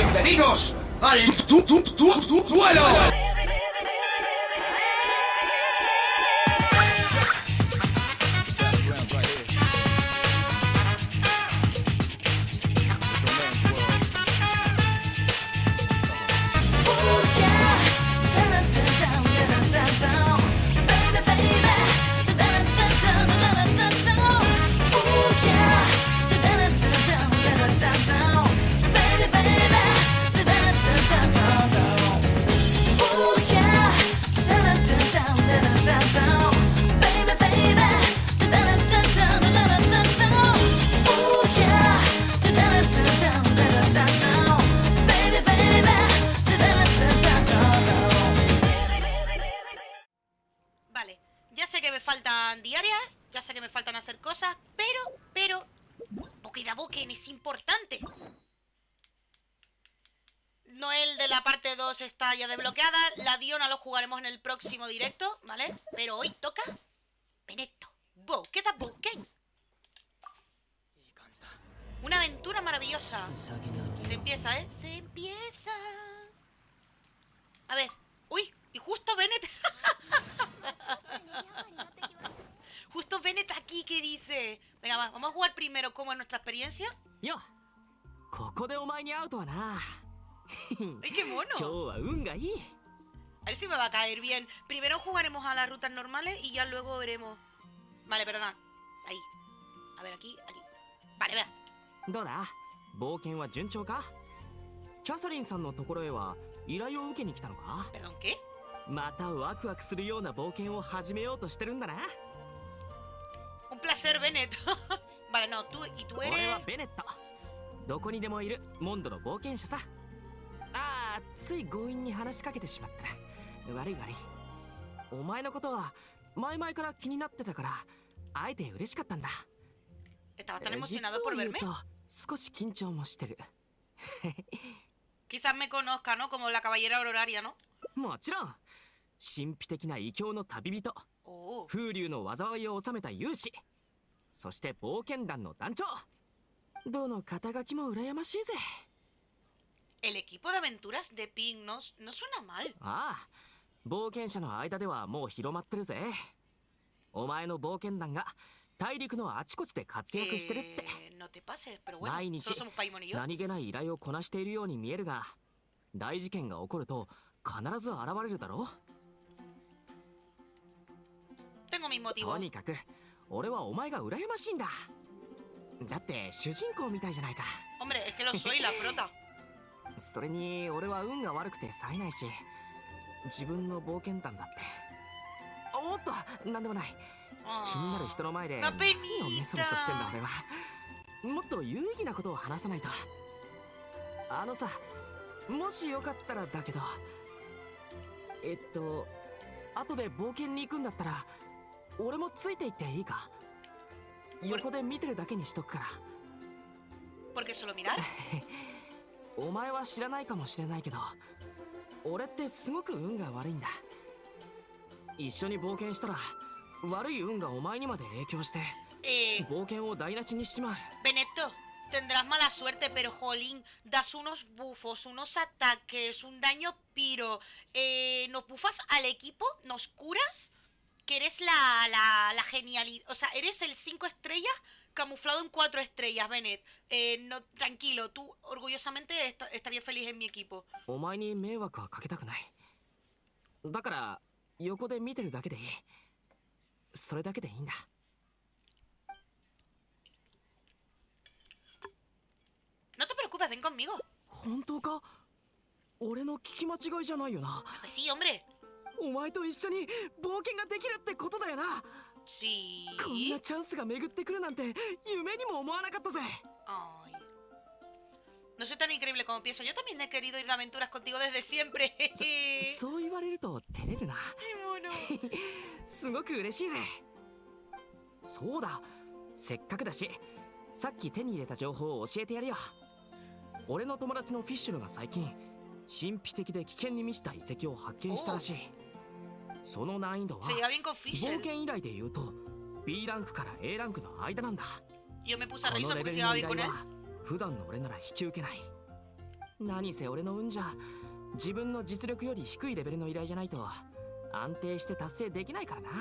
Bienvenidos al duelo. Vale, ya sé que me faltan diarias, ya sé que me faltan hacer cosas, pero... Boqueda Boken es importante. Noel de la parte 2 está ya desbloqueada. La Diona lo jugaremos en el próximo directo, ¿vale? Pero hoy toca Benetto, Boqueda Boken. Una aventura maravillosa. Se empieza, ¿eh? Se empieza. A ver. Uy, y justo Bennett. Justo Bennett aquí, ¿qué dice? Venga, va, vamos a jugar primero cómo es nuestra experiencia. Yo, ここでお前に会うとはな。 ¡Ay, qué mono! 今日は運がいい。 A ver si me va a caer bien. Primero jugaremos a las rutas normales y ya luego veremos. Vale, perdona. Ahí. A ver, aquí, aquí. Vale, vea. どうだ冒険は順調かキャサリンさんのところへは依頼を受けに来たのか ¿Perdón qué? またワクワクするような冒険を始めようとしてるんだな Un placer, Bennett. Vale, no, tú y tú 俺 eres... はベネットどこにでもいるモンドの冒険者さああつい強引に話しかけてしまった悪い悪いお前のことは前々から気になってたから会えて嬉しかったんだ Estabas tan emocionado por verme. 少し緊張もしてる Quizás me conozca, ¿no? Como la caballera horaria, ¿no? もちろん神秘的な異教の旅人 Oh. 風流の災いを収めた勇士そして冒険団の団長どの肩書きも羨ましいぜ El equipo de aventuras de Pink no suena mal. ああ冒険者の間ではもう広まってるぜお前の冒険団が大陸のあちこちで活躍してるって No te pases, pero bueno, 毎日 solo somos Paimon y yo. 何気ない依頼をこなしているように見えるが大事件が起こると必ず現れるだろ Tengo mis と motivos. にかく俺はお前が羨ましいんだだって主人公みたいじゃないか Hombre, es que lo soy, la prota. それに俺は運が悪くて冴えないし自分の冒険団だっておっとなんでもない気になる人の前で何をメソメソしてんだ俺はもっと有意義なことを話さないとあのさもしよかったらだけど後で冒険に行くんだったら俺もついて行っていいか横で見てるだけにしとくから Porque solo mirar. お前は知らないかもしれないけど俺ってすごく運が悪いんだ一緒に冒険したら悪い運がお前にまで影響して冒険を台無しにしちまう Benetto, tendrás mala suerte, pero jolín, das unos bufos, unos ataques, un daño piro. Nos bufas al equipo, nos curas, que eres la genialidad. O sea, eres el 5 estrellas camuflado en 4 estrellas, Bennett. No, tranquilo, tú orgullosamente estarías feliz en mi equipo. お前に迷惑はかけたくないだから横で見てるだけでいいそれだけでいいんだ No te preocupes, ven conmigo. 本当か俺の聞き間違いじゃないよな Pues sí, hombre. お前と一緒に冒険ができるってことだよな Sí. こんなチャンスが巡ってくるなんて夢にも思わなかったぜ Ay. No soy tan increíble como pienso. Yo también he querido ir de aventuras contigo desde siempre. そう言われると照れるな Qué mono. すごく嬉しいぜそうだせっかくだしさっき手に入れた情報を教えてやるよ俺の友達のフィッシュルが最近神秘的で危険に満ちた遺跡を発見したらしいその難易度は Se lleva bien con 冒 Fisher. 険依頼で言うと B ランクから A ランクの間なんだ Yo me puse a こ reír のレ porque ベ se ル llevaba の依 bien con 頼 él. は普段の俺なら引き受けない何せ俺の運じゃ自分の実力より低いレベルの依頼じゃないと安定して達成できないからな。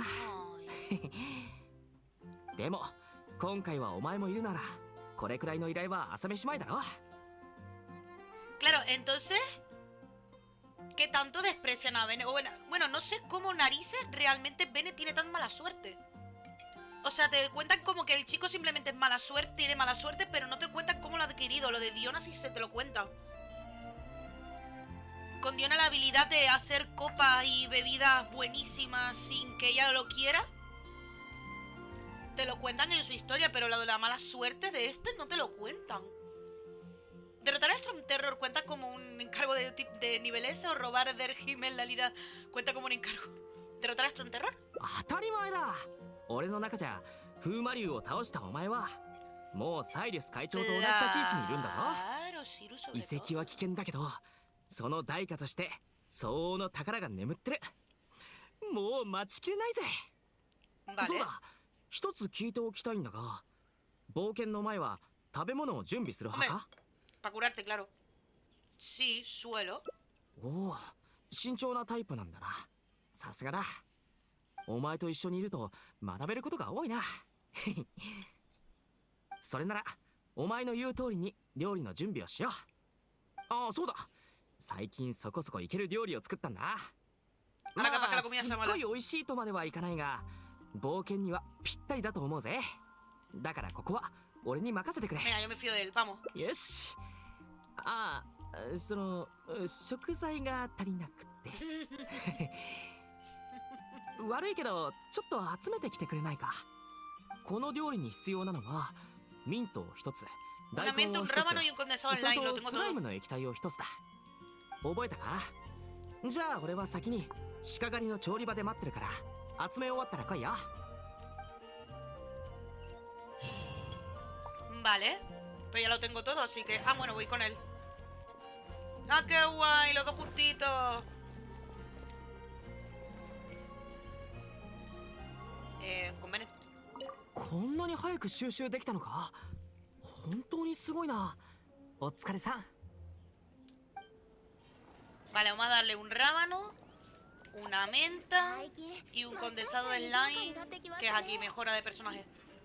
でも今回はお前もいるならこれくらいの依頼は朝飯前だろ。 Claro, entonces, ¿qué tanto desprecian a Bene? Bueno, no sé cómo narices realmente Bene tiene tan mala suerte. O sea, te cuentan como que el chico simplemente es mala suerte, tiene mala suerte, pero no te cuentan cómo lo ha adquirido. Lo de Diona sí se te lo cuentan. Con Diona la habilidad de hacer copas y bebidas buenísimas sin que ella lo quiera. Te lo cuentan en su historia, pero lo de la mala suerte de este no te lo cuentan. Derrotar a Storm Terror cuenta como un encargo de nivel S o robar Der Himmel la lira cuenta como un encargo. ¿Derrotar a Storm Terror? 当たり前だ。俺の中じゃ風魔竜を倒したお前はもうサイリュス会長と同じ立ち位置にいるんだぞ。遺跡は危険だけどその代価として相応の宝が眠ってる。もう待ちきれないぜ。そうだ、一つ聞いておきたいんだが、冒険の前は食べ物を準備する派か ？Para curarte, claro. Sí, suelo. おお、慎重なタイプなんだな。さすがだ。お前と一緒にいると学べることが多いな。それならお前の言う通りに料理の準備をしよう。ああ、そうだ。最近そこそこいける料理を作ったんだ。まあ、すっごい美味しいとまではいかないが、冒険にはぴったりだと思うぜ。だからここは俺に任せてくれ。よし。ああ、その食材が足りなくて悪いけどちょっと集めてきてくれないか。この料理に必要なのはミントを一つ、大根を一つ、それとスライムの液体を一つだ。覚えたか？じゃあ俺は先に鹿狩りの調理場で待ってるから集め終わったら来いよ。 Vale, pues ya lo tengo todo, así que... Ah, bueno, voy con él. ¡Ah, qué guay! Los dos juntitos. Con Bene. こんなに早く収集できたのか？本当にすごいな。お疲れさん。 Vale, vamos a darle un rábano, una menta y un condensado de slime, que es aquí, mejora de personaje.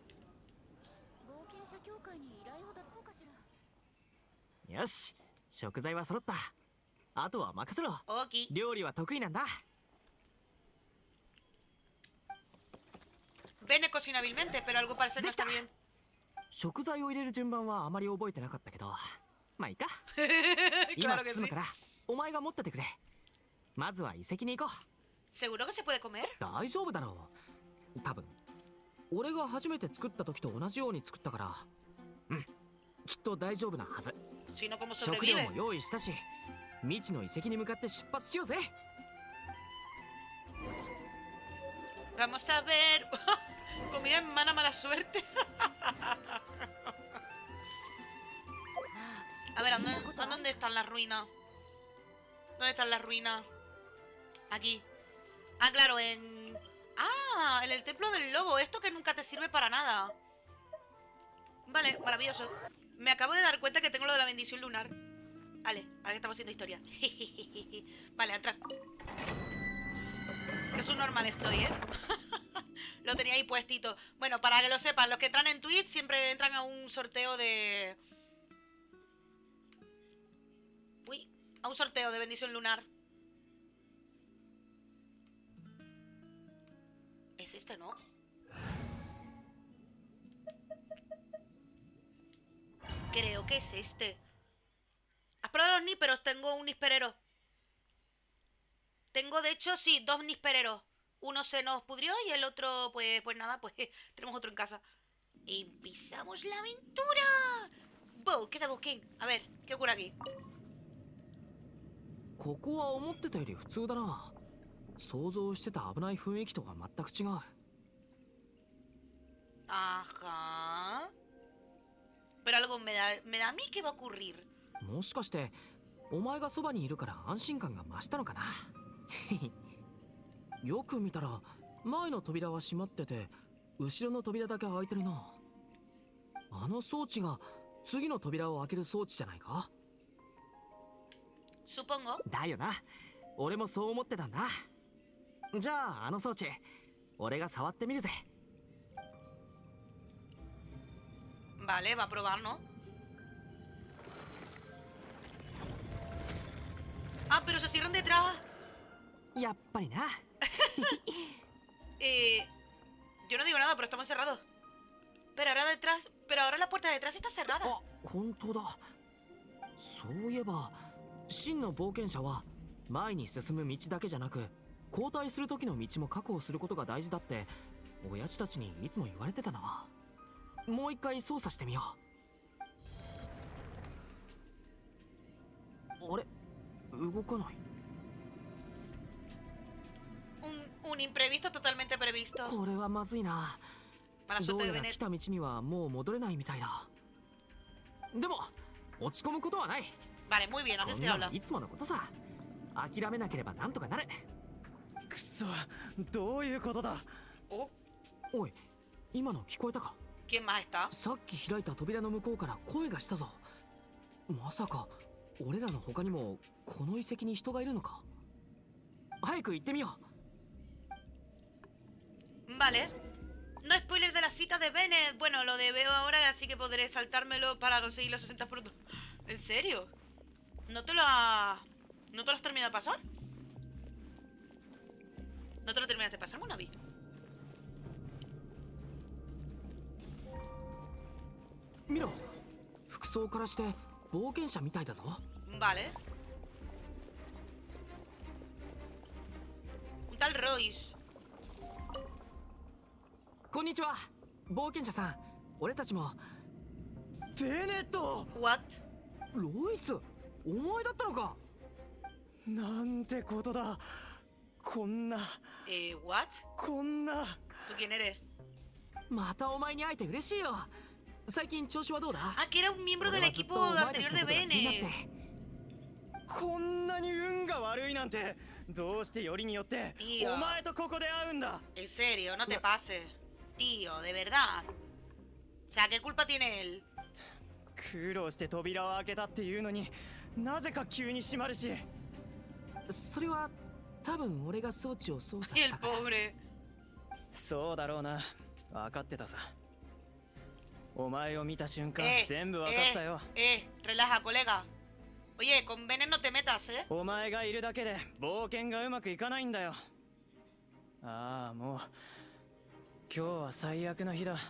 よし、食材は揃った。あとは任せろ。料理は得意なんだ。 Bene cocina hábilmente, pero algo parece no está bien. 食材を入れる順番はあまり覚えてなかったけど、まあいいか。今包むからお前が持っててくれ。まずは遺跡に行こう。 ¿Seguro que se puede comer? 大丈夫だろう。多分俺が初めて作った時と同じように作ったから、うん、きっと大丈夫なはず。食料も用意したし、未知の遺跡に向かって出発しようぜ。 Vamos a ver. Comida en mala suerte. A ver, ¿a dónde están las ruinas? ¿Dónde están las ruinas? Aquí. Ah, claro, en... Ah, en el templo del lobo. Esto que nunca te sirve para nada. Vale, maravilloso. Me acabo de dar cuenta que tengo lo de la bendición lunar. Vale, ahora que estamos haciendo historia. Vale, atrás. Que subnormal estoy, ¿eh? Lo tenía ahí puestito. Bueno, para que lo sepan, los que entran en Twitch siempre entran a un sorteo de... Uy, a un sorteo de bendición lunar. Es este, ¿no? Creo que es este. ¿Has probado los nísperos? Tengo un nísperero. Tengo, de hecho, sí, dos níspereros. Uno se nos pudrió y el otro, pues nada, pues tenemos otro en casa. ¡Empezamos la aventura! ¡Wow! ¿Qué tal, King? A ver, ¿qué ocurre aquí? ここは思ってたより普通だな。想像してた危ない雰囲気とは全く違う。 Ajá. Pero algo me da a mí que va a ocurrir. もしかしてお前がそばにいるから安心感が増したのかな。よく見たら前の扉は閉まってて後ろの扉だけ開いてるな。あの装置が次の扉を開ける装置じゃないか。 Supongo. だよな。俺もそう思ってたんだ。じゃああの装置、俺が触ってみるぜ。 Vale, va a probar, ¿no? Ah, pero se cierran detrás. やっぱりな。 Yo no digo nada, pero estamos cerrados. Pero ahora la puerta de detrás está cerrada. あ、本当だ。そういえば、真の冒険者は前に進む道だけじゃなく、交代する時の道も確保することが大事だって親父たちにいつも言われてたな。もう一回操作してみよう。あれ、動かない。 Un imprevisto totalmente previsto. これはまずいな。どうやら来た道にはもう戻れないみたいだ。でも落ち込むことはない。 Vale, muy bien, haces que habla. いつものことさ。諦めなければなんとかなる。 くそ、どういうことだ。 おい、今の聞こえたか。 ¿Quién más está? さっき開いた扉の向こうから声がしたぞ。まさか俺らの他にもこの遺跡に人がいるのか。早く行ってみよう。 Vale. No spoilers de la cita de Bennett. Bueno, lo de veo ahora, así que podré saltármelo para conseguir los 60 puntos. ¿En serio? ¿No te lo has terminado de pasar? ¿No te lo terminaste de pasar, Monavi? Mira, 服装からして冒険者みたいだぞ。 Vale. Un tal Royce. こんにちは、冒険者さん。俺たちも。 ベネット。 What? ロイス、お前だったのか。 なんてことだ。こんな。 What? こんな。 ¿Tú quién eres? またお前に会えて嬉しいよ。最近調子はどうだ。 Ah, que era un miembro del equipo anterior de Bennett. こんなに運が悪いなんて。どうしてよりによってお前とここで会うんだ。 En serio, no te pases. Tío, de verdad. O sea, ¿qué culpa tiene él? 苦労して扉を開けたっていうのになぜか急に閉まるし。 それは多分俺が装置を操作し El たから。 pobre. そうだろうな。分かってたさ。お前を見た瞬間全部分かったよ。 Relaja, colega. Oye, con Bennett no te metas, ¿eh? お前がいるだけで冒険がうまくいかないんだよ。ああ、もう今日は最悪な日だ。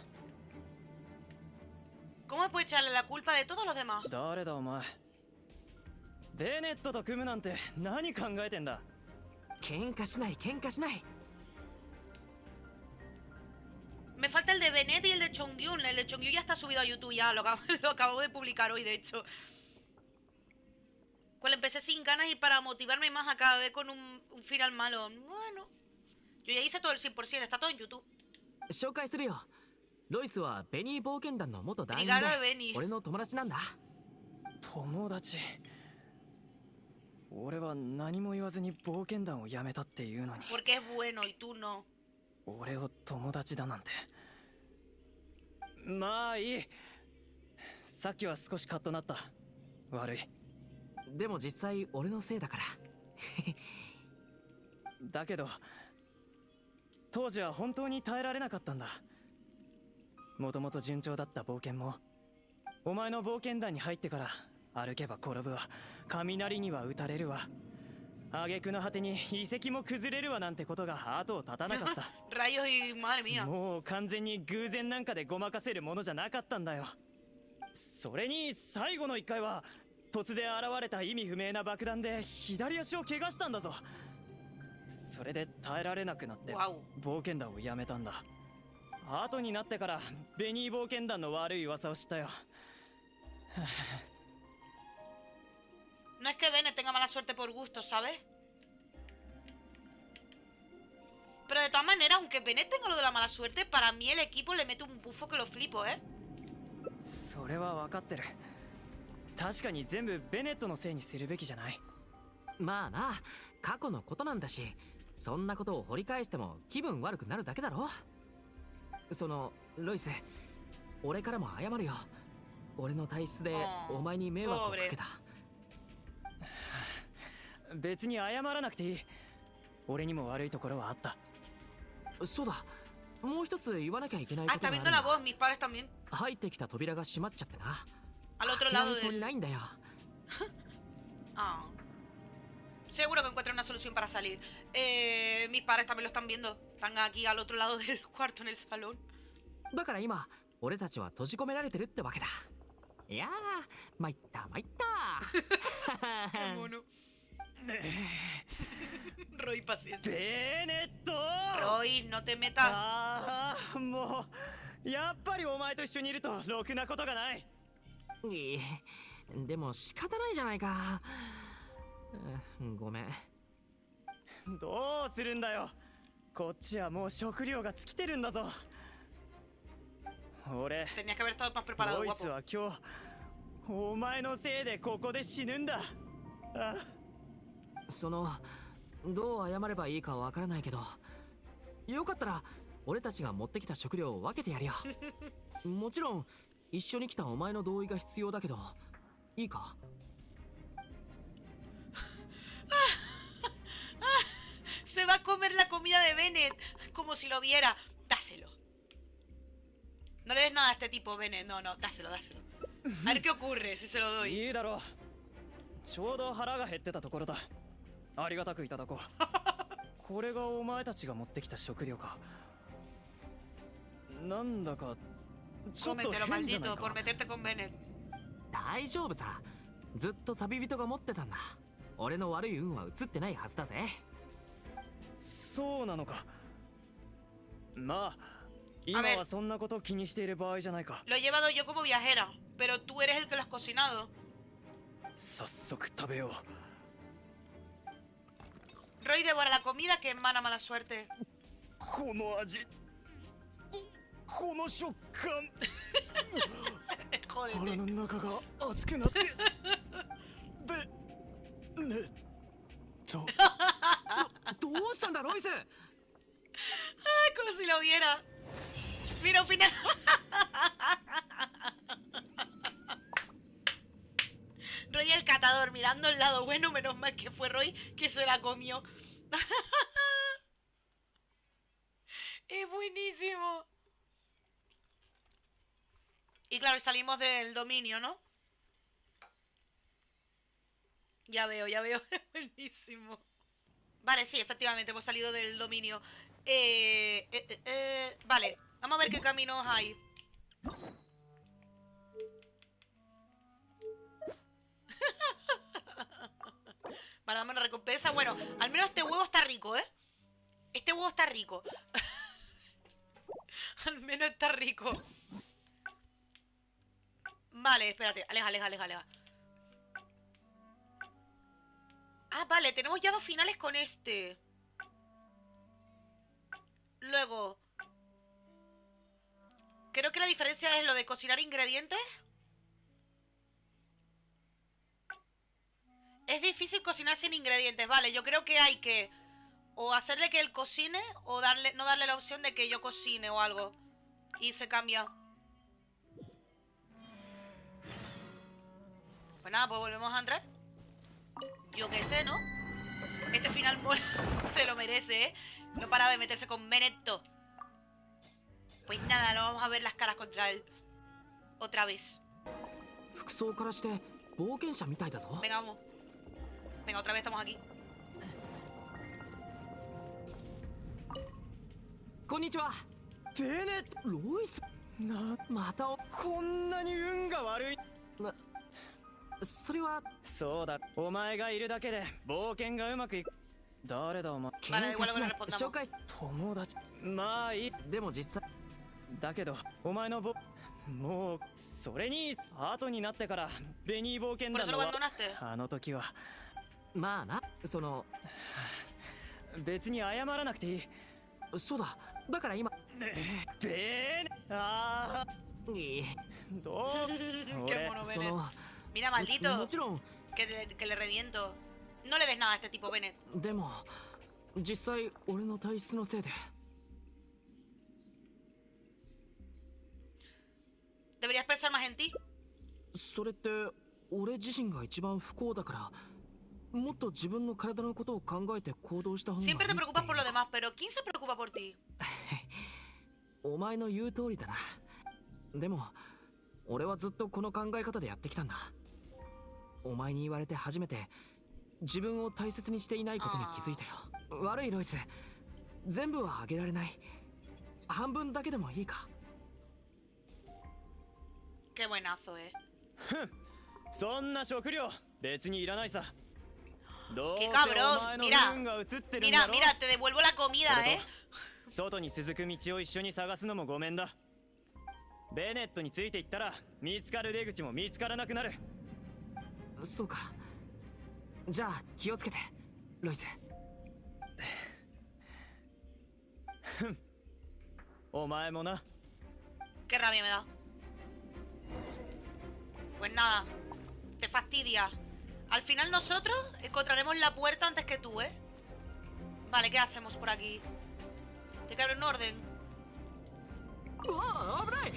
¿Cómo puede echarle la culpa de todos los demás? 誰だお前。ベネットと組むなんて何考えてんだ。 喧嘩しない、喧嘩しない。 Me falta el de Bennett y el de Chongyun. El de Chongyun ya está subido a YouTube, ya lo acabo de publicar hoy, de hecho. Cuando empecé sin ganas y para motivarme más acabé con un final malo. Bueno, yo ya hice todo el 100%, está todo en YouTube. 紹介するよ。ロイスはベニー冒険団の元団員で、俺の友達なんだ。 友達。俺は何も言わずに冒険団を辞めたっていうのに。 Porque es bueno y tú no. 俺を友達だなんて。まあいい。さっきは少しカッとなった。悪い。 でも実際俺のせいだから。 だけど当時は本当に耐えられなかったんだ。もともと順調だった冒険もお前の冒険団に入ってから歩けば転ぶわ、雷には打たれるわ、挙句の果てに遺跡も崩れるわなんてことが後を絶たなかった。 Rayos y madre mía. もう完全に偶然なんかでごまかせるものじゃなかったんだよ。それに最後の一回は突然現れた意味不明な爆弾で左足を怪我したんだぞ。それで耐えられなくなって冒険団をやめたんだ。後になってからベニー冒険団の悪い噂を知ったよ。 No es que Bennett tenga mala suerte por gusto, ¿sabes? Pero de todas maneras, aunque Bennett tenga lo de la mala suerte, para mí el equipo le mete un bufo que lo flipo, ¿eh? それは分かってる。確かに全部ベネットのせいにするべきじゃない。 まあな、過去のことなんだし、そんなことを掘り返しても気分悪くなるだけだろ。そのロイス、俺からも謝るよ。俺の体質でお前に迷惑をかけた。 別に謝らなくていい。俺にも悪いところはあった。 そうだ、もう一つ言わなきゃいけないことがあるん está viendo だ。 la voz, mis padres también. 入ってきた扉が閉まっちゃってな。 Al otro 開けら lado れそうに del... ないんだよ。 Ah. Seguro que encuentran una solución para salir. Mis padres también lo están viendo. Están aquí al otro lado del cuarto en el salón. だから今俺たちは閉じ込められてるってわけだ。いやー、参った参った。 Qué mono. Roy, paciencia. ベネット Roy, no te metas. ああ、もうやっぱりお前と一緒にいるとろくなことがない。 いい、でも仕方ないじゃないか。ごめん。 どうするんだよ。こっちはもう食料が尽きてるんだぞ。俺 Tenías que haber estado más preparado, ロイス guapo. は今日お前のせいでここで死ぬんだ。あ、 そのどう謝ればいいかわからないけど、よかったら俺たちが持ってきた食料を分けてやるよ。もちろん一緒に来たお前の同意が必要だけど、いいか？ Se va a comer la comida de Bennett como si lo viera. Dáselo. No le des nada a este tipo, Bennett. No, no, dáselo, dáselo. A ver qué ocurre si se lo doy. いいだろう。ちょうど腹が減ってたところだ。ありがたくいただこう。これがお前たちが持ってきた食料か。なんだかちょっと Cómetelo, 変じゃない maldito, か。 por meterte con Bennett. 大丈夫さ。ずっと旅人が持ってたんだ。俺の悪い運は移ってないはずだぜ。 そうなのか。まあ今はそんなこと気にしている場合じゃないか。 Lo he llevado yo como viajera, pero tú eres el que lo has cocinado. 早速食べよう。 Roy devora la comida que emana mala suerte. この味、この食感。 Jódete. 腹の中が熱くなってベネット。 どうしたんだロイス？ Ay, como si lo viera. Mira, al final. Roy el catador, mirando el lado bueno, menos mal que fue Roy que se la comió. Es buenísimo. Y claro, salimos del dominio, ¿no? Ya veo, es buenísimo. Vale, sí, efectivamente, hemos salido del dominio. Vale, vamos a ver qué caminos hay. Vale, dame una recompensa. Bueno, al menos este huevo está rico, ¿eh? Este huevo está rico. Al menos está rico. Vale, espérate. Aleja. Ah, vale, tenemos ya 2 finales con este. Luego, creo que la diferencia es lo de cocinar ingredientes. Es difícil cocinar sin ingredientes, vale. Yo creo que hay que o hacerle que él cocine o no darle la opción de que yo cocine o algo. Y se cambia. Pues nada, pues volvemos a entrar. Yo qué sé, ¿no? Este final se lo merece, ¿eh? No para de meterse con Benetto. Pues nada, no vamos a ver las caras contra él. Otra vez. Venga, vamos. Venga, otra vez estamos aquí. Konnichiwa. ベネット、 ロイス。またこんなに運が悪い。 それはそうだ。お前がいるだけで冒険がうまくいく。誰だお前。 喧嘩しない。紹介友達。まあいい。 でも実際だけどお前のもうそれに後になってからベニー冒険団のあの時はまあな、その別に謝らなくていい。 そうだ。だから今ああいいどう俺そのMira, maldito. もちろん que le reviento. No le des nada a este tipo, Bennett. でも実際俺の体質のせいで Deberías pensar más en ti. それって俺自身が一番不幸だからもっと自分の体のことを考えて行動した方がいい。 Siempre te preocupas por lo demás, pero ¿quién se preocupa por ti? お前の言う通りだな。でも俺はずっとこの考え方でやってきたんだ。お前に言われて初めて自分を大切にしていないことに気づいたよ。悪いロイス、全部はあげられない。半分だけでもいいか。 Qué buenazo, そんな食料別にいらないさ。 Qué cabrón, mira, mira, mira, te devuelvo la comida, 外に続く道を一緒に探すのもごめんだ。ベネットについていったら見つかる出口も見つからなくなる。 そうか。じゃあ気をつけてロイス。 お前もな。 Qué rabia me da. Pues nada, te fastidia. Al final nosotros encontraremos la puerta antes que tú, ¿eh? Vale, ¿qué hacemos por aquí? Te cabe un orden. ¡Oh, hombre!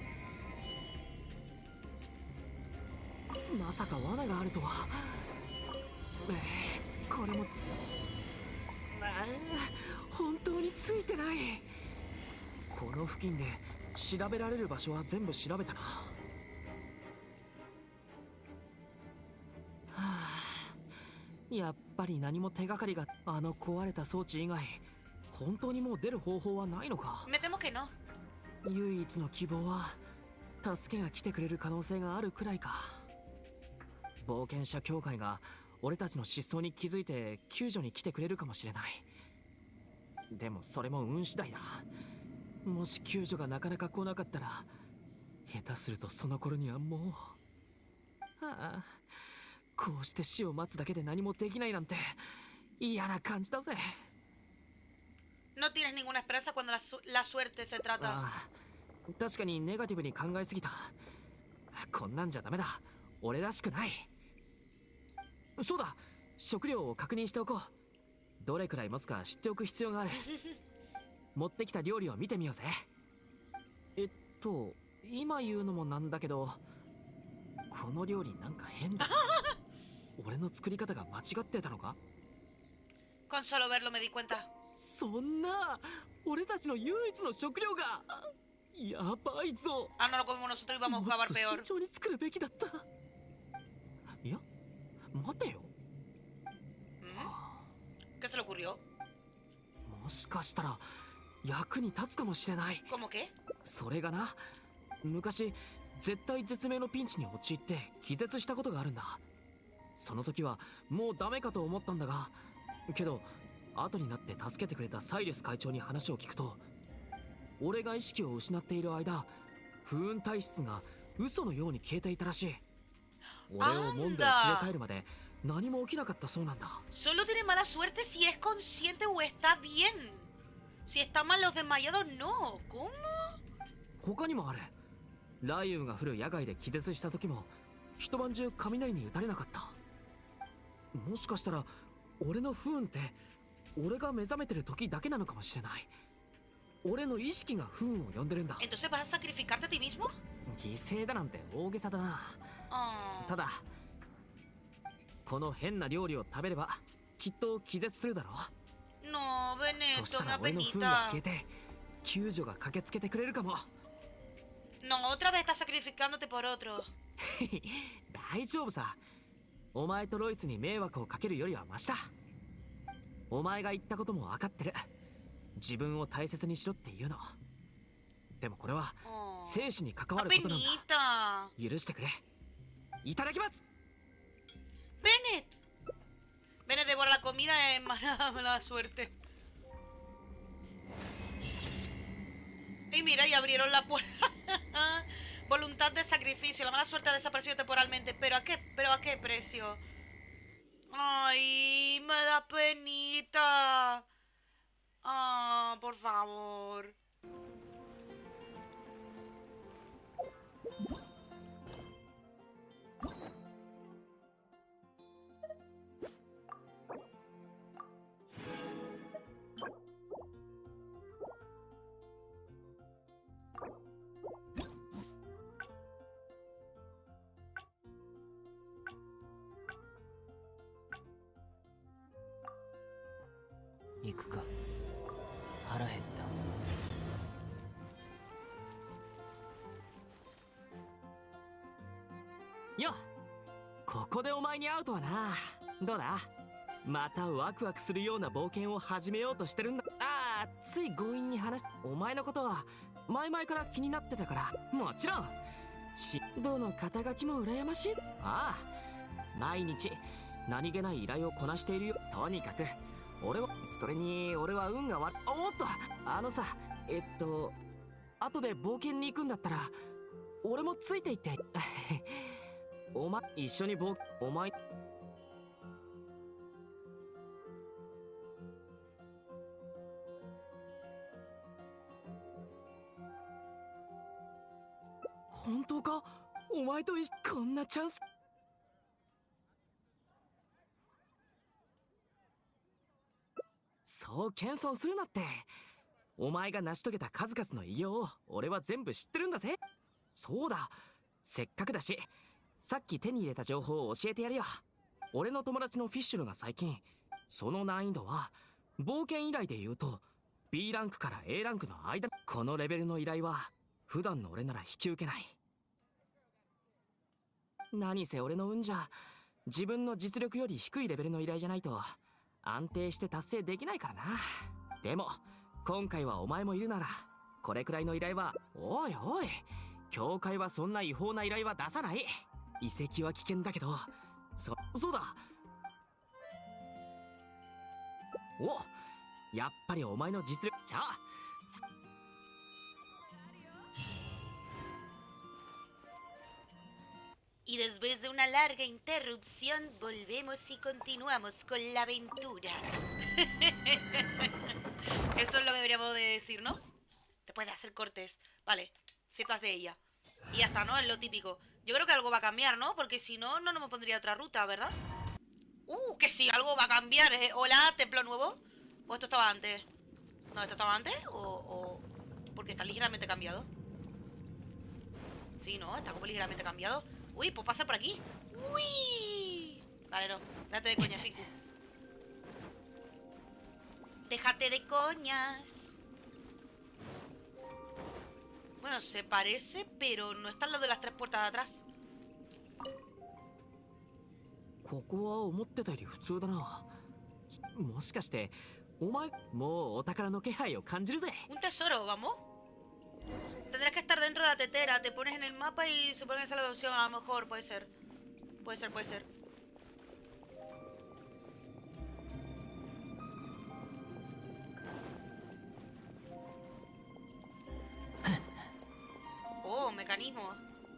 まさか罠があるとは。これも本当についてない。この付近で調べられる場所は全部調べたな。はあ、やっぱり何も手がかりが。あの壊れた装置以外本当にもう出る方法はないのか。 Me temo que no. 唯一の希望は助けが来てくれる可能性があるくらいか。冒険者協会が俺たちの失踪に気づいて救助に来てくれるかもしれない。でもそれも運次第だ。もし救助がなかなか来なかったら下手するとその頃にはもう。ああ、こうして死を待つだけで何もできないなんて嫌な感じだぜ。 No tienes ninguna esperanza cuando la suerte se trata. ああ、確かにネガティブに考えすぎた。こんなんじゃダメだ。俺らしくない。そうだ、食料を確認しておこう。どれくらい持つか知っておく必要がある。持ってきた料理を見てみようぜ。今言うのもなんだけど、この料理なんか変だ。俺の作り方が間違ってたのか？ Con solo verlo me di cuenta. そんな、俺たちの唯一の食料がやばいぞ。 Ah, no lo comemos nosotros y vamos a acabar peor. 慎重に作るべきだった。いや、待てよ。 ¿Qué se le ocurrió? もしかしたら役に立つかもしれない。 ¿Cómo qué? それがな、昔絶対絶命のピンチに陥って気絶したことがあるんだ。その時はもうダメかと思ったんだが、けど後になって助けてくれたサイレス会長に話を聞くと、俺が意識を失っている間、不運体質が嘘のように消えていたらしい。俺をモンベへ連れ帰るまで何も起きなかったそうなんだ。 Solo tiene mala suerte si es consciente o está bien. Si está mal los desmayados no. ¿Cómo? 他にもある。雷雨が降る野外で気絶した時も一晩中雷に打たれなかった。もしかしたら俺の不運って俺が目覚めてる時だけなのかもしれない。俺の意識が不運を呼んでるんだ。 Entonces vas a sacrificarte a ti mismo? 犠牲だなんて大げさだな。ただこの変な料理を食べればきっと気絶するだろう。 No, そし Benedetto, た una ら俺の不運が penita. 消えて救助が駆けつけてくれるかも。 No, otra vez estás sacrificándote por otro. 大丈夫さ。お前とロイスに迷惑をかけるよりはマシだ。お前が言ったことも分かってる。自分を大切にしろって言うの。でもこれは生死に関わることなんだ。許してくれ。いただきます。 Bennett devora la comida es mala suerte. Y mira, y abrieron la puerta. Voluntad de sacrificio. La mala suerte ha desaparecido temporalmente. ¿Pero a qué precio? Ay, me da penita. Ah, por favor. 行くか。腹減った。 よっ、ここでお前に会うとはな。どうだ、またワクワクするような冒険を始めようとしてるんだ。ああ、つい強引に話し、お前のことは前々から気になってたから。もちろんどの肩書きも羨ましい。ああ、毎日何気ない依頼をこなしているよ。とにかく俺は、それに俺は運が悪い。おっと、あのさ、後で冒険に行くんだったら俺もついていってお前、一緒にお前、本当か？お前とこんなチャンス。そう謙遜するなって。お前が成し遂げた数々の偉業を俺は全部知ってるんだぜ。そうだ、せっかくだしさっき手に入れた情報を教えてやるよ。俺の友達のフィッシュルが最近、その難易度は冒険依頼で言うと B ランクから A ランクの間。このレベルの依頼は普段の俺なら引き受けない。何せ俺の運じゃ自分の実力より低いレベルの依頼じゃないと安定して達成できないからな。でも今回はお前もいるならこれくらいの依頼は。おいおい、教会はそんな違法な依頼は出さない。遺跡は危険だけど、そうだ。お、やっぱりお前の実力じゃあ。 Y después de una larga interrupción, volvemos y continuamos con la aventura. Eso es lo que deberíamos de decir, ¿no? Después de hacer cortes. Vale, ciertas de ellas. Y ya está, ¿no? Es lo típico. Yo creo que algo va a cambiar, ¿no? Porque si no, no me pondría otra ruta, ¿verdad? Que sí, algo va a cambiar. Hola, templo nuevo. ¿O esto estaba antes? No, ¿esto estaba antes? ¿O...? Porque está ligeramente cambiado. Sí, ¿no? Está como ligeramente cambiado. Uy, pues pasa por aquí. Uy. Vale, no. Déjate de coñas, Fiku. Déjate de coñas. Bueno, se parece, pero no está al lado de las tres puertas de atrás. ここは思ってたより普通だな。もしかしてお前、もうお宝の気配を感じるぜ。 Un tesoro, vamos. Tendrás que estar dentro de la tetera, te pones en el mapa y supongo que esa es la opción, a lo mejor, puede ser. Puede ser, puede ser. Oh, mecanismo.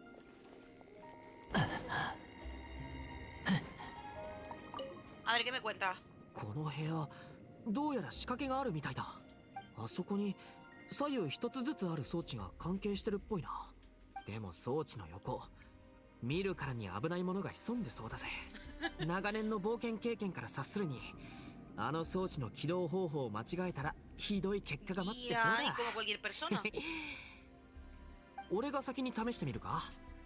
A ver, ¿qué me cuenta? この部屋、どうやら仕掛けがあるみたいだ。あそこに左右一つずつある装置が関係してるっぽいな。でも装置の横、見るからに危ないものが潜んでそうだぜ。長年の冒険経験から察するに、あの装置の起動方法を間違えたらひどい結果が待ってそうだ。俺が先に試してみるか。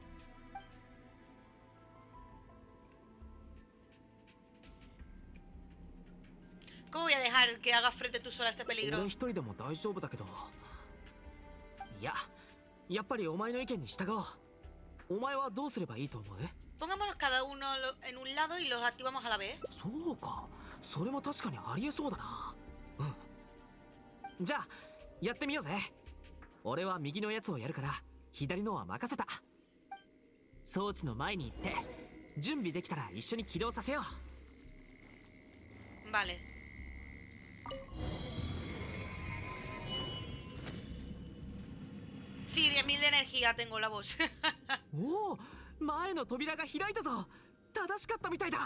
¿Cómo voy a dejar que hagas frente tú sola a este peligro? 俺一人でも大丈夫だけど。いや、やっぱりお前の意見に従おう。お前はどうすればいいと思う？ Pongámonos cada uno en un lado y los activamos a la vez. そうか、それも確かにありえそうだな。うん。じゃあやってみようぜ。俺は右のやつをやるから左のは任せた。装置の前に行って準備できたら一緒に起動させよう。Vale. Sí, 10.000 de energía tengo la voz. おお、前の扉が開いたぞ。正しかったみたいだ。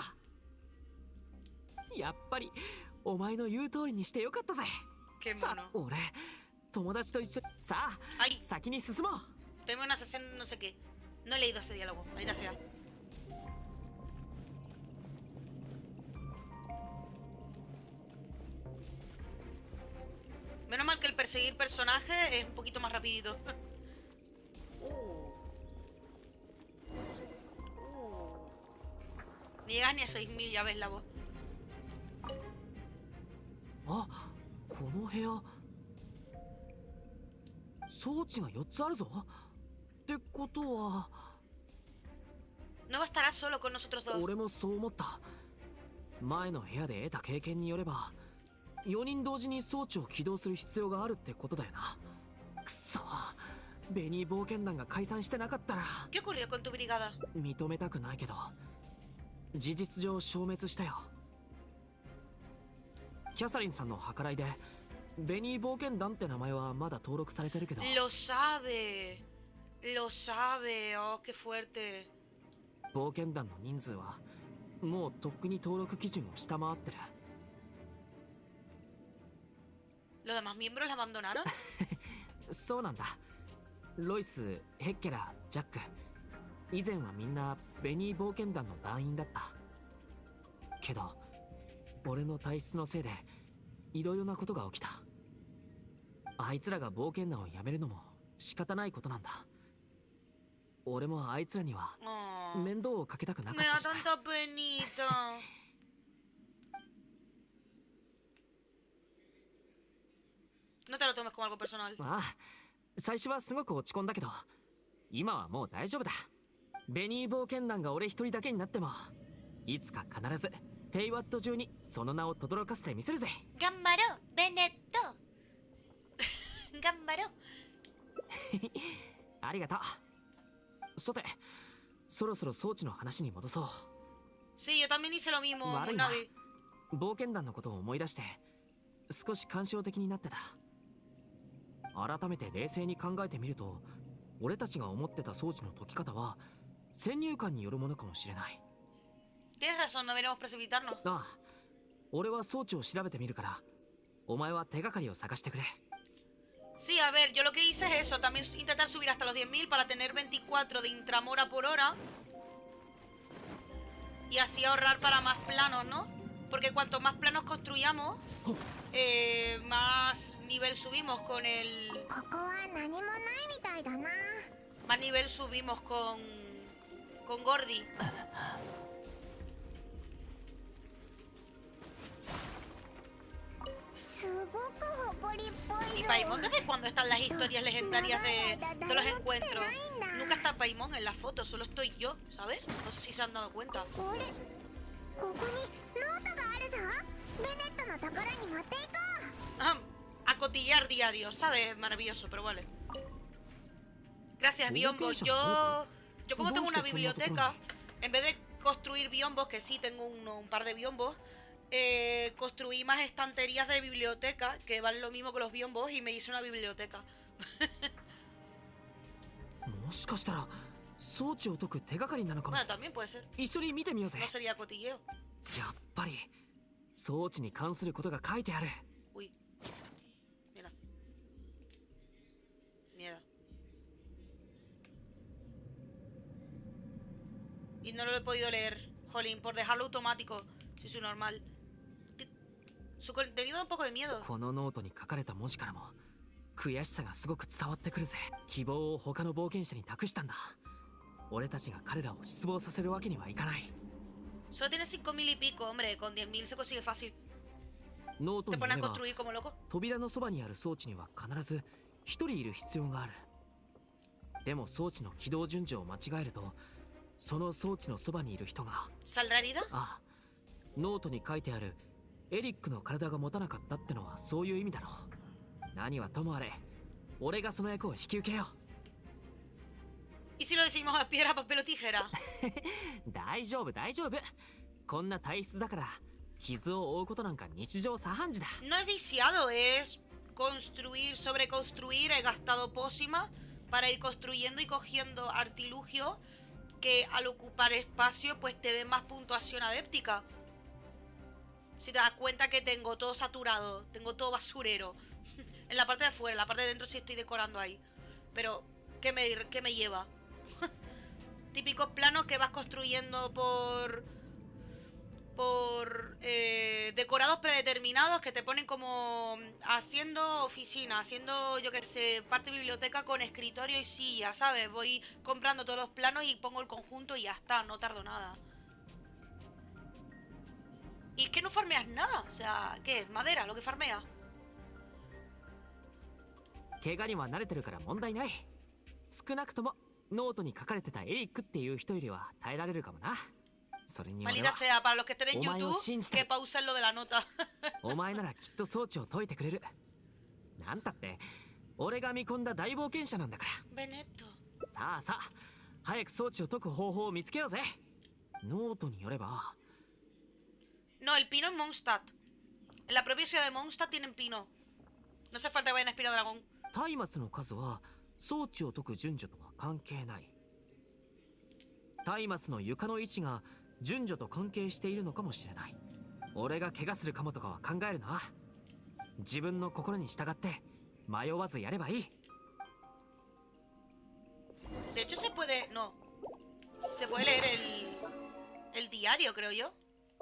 やっぱりお前の言う通りにしてよかったぜ。さあ、俺友達と一緒。さあ、先に進もう。 Tengo una sesión no sé qué. No he leído ese diálogo. Ahorita sea. Menos mal que el perseguir personajes es un poquito más rapidito. Ni llegas ni a 6.000, ya ves la voz. あ、この部屋装置が4つあるぞ。ってことは No estarás solo con nosotros dos. 俺もそう思った。前の部屋で得た経験によれば4人同時に装置を起動する必要があるってことだよな。くそ、ベニー冒険団が解散してなかったら。 ¿Qué ocurrió con tu brigada? 認めたくないけど事実上消滅したよ。キャサリンさんの計らいでベニー冒険団って名前はまだ登録されてるけど。 Lo sabe. Lo sabe. Oh, qué fuerte. 冒険団の人数はもうとっくに登録基準を下回ってる。 ¿Los demás miembros la abandonaron? そうなんだ。ロイス、ヘッケラ、ジャック、以前はみんなベニー冒険団の団員だった。けど俺の体質のせいでいろいろなことが起きた。あいつらが冒険団をやめるのも仕方ないことなんだ。俺もあいつらには面倒をかけたくなかったし。 Me da tanta penita. No te lo tomes como algo personal. ああ、最初はすごく落ち込んだけど今はもう大丈夫だ。ベニー冒険団が俺一人だけになってもいつか必ずテイワット中にその名を轟かせてみせるぜ。 Gambaro, Benetto. Gambaro. ありがとう。さて、そろそろ装置の話に戻そう。 Sí, yo también hice lo mismo, 悪いな。 Navi. 冒険団のことを思い出して少し感傷的になってた。改めて冷静に考えてみると俺たちが思ってた装置の解き方は先入観によるものかもしれない。 Tienes razón, no deberíamos precipitarnos. ああ、俺は装置を調べてみるからお前は手がかりを探してくれ。 Sí, a ver, yo lo que hice es eso, también intentar subir hasta los 10.000 para tener 24 de intramora por hora. Y así ahorrar para más planos, ¿no? Porque cuanto más planos construyamos, más nivel subimos con el... Más nivel subimos con Gordy. ¿Y Paimon desde cuándo están las historias legendarias de los encuentros? Nunca está Paimon en la foto, solo estoy yo, ¿sabes? No sé si se han dado cuenta. A cotillar diario, ¿sabes? Maravilloso, pero vale. Gracias, biombos. Yo como tengo una biblioteca, en vez de construir biombos, que sí tengo un par de biombos, construí más estanterías de biblioteca que valen lo mismo que los biombos y me hice una biblioteca. もしかしたら装置を解く手がかりなのかも。 Bueno, también puede ser. 一緒に見てみようぜ。 No sería cotilleo. やっぱり装置に関することが書いてある。 Uy. Mira. Mierda. Y no lo he podido leer, jolín, por dejarlo automático. Si soy normal. Su contenido da un poco de miedo. このノートに書かれた文字からも悔しさがすごく伝わってくるぜ。希望を他の冒険者に託したんだ。俺たちが彼らを失望させるわけにはいかない。 Solo tienes 5.000 y pico, hombre. Con 10.000 se consigue fácil. ノート Te に pones よ a れば construir como loco. 扉のそばにある装置には必ず一人いる必要がある。でも装置の起動順序を間違えるとその装置のそばにいる人が ¿Saldrá herida? ああ、ノートに書いてあるエリックの体が持たなかったってのはそういう意味だろう。何はともあれ俺がその役を引き受けよう。 ¿Y si lo decimos a piedra, papel o tijera? 大丈夫大丈夫。こんな体質だから傷を負うことなんか日常茶飯事だ。 No es viciado, es construir, sobreconstruir. He gastado pócimas para ir construyendo y cogiendo artilugios que al ocupar espacio pues te den más puntuación adéptica. Si te das cuenta que tengo todo saturado, tengo todo basurero. En la parte de afuera, en la parte de dentro sí estoy decorando ahí. Pero, ¿qué me lleva? Típicos planos que vas construyendo por decorados predeterminados que te ponen como haciendo oficina, haciendo, yo que sé, parte de biblioteca con escritorio y silla, ¿sabes? Voy comprando todos los planos y pongo el conjunto y ya está, no tardo nada. Y es que no farmeas nada. O sea, ¿qué es? Madera, lo que farmea. 怪我には慣れてるから問題ない。少なくともノートに書かれてたエリックっていう人よりは耐えられるかもな。それに俺は Maldita sea, para los que estén en YouTube, que pausen lo de la nota. お前ならきっと装置を解いてくれる。なんたって俺が見込んだ大冒険者なんだから。 Benetto. さあさあ、早く装置を解く方法を見つけようぜ。ノートによれば。 No, el pino en Mondstadt. En la propia ciudad de Mondstadt tienen pino. No hace falta que vayan a Espino Dragón. 松明の数は装置を解く順序とは関係ない。松明の床の位置が順序と関係しているのかもしれない。俺が怪我するかもとかは考えるな。自分の心に従って迷わずやればいい。 De hecho se puede... No. Se puede leer el diario, creo yo.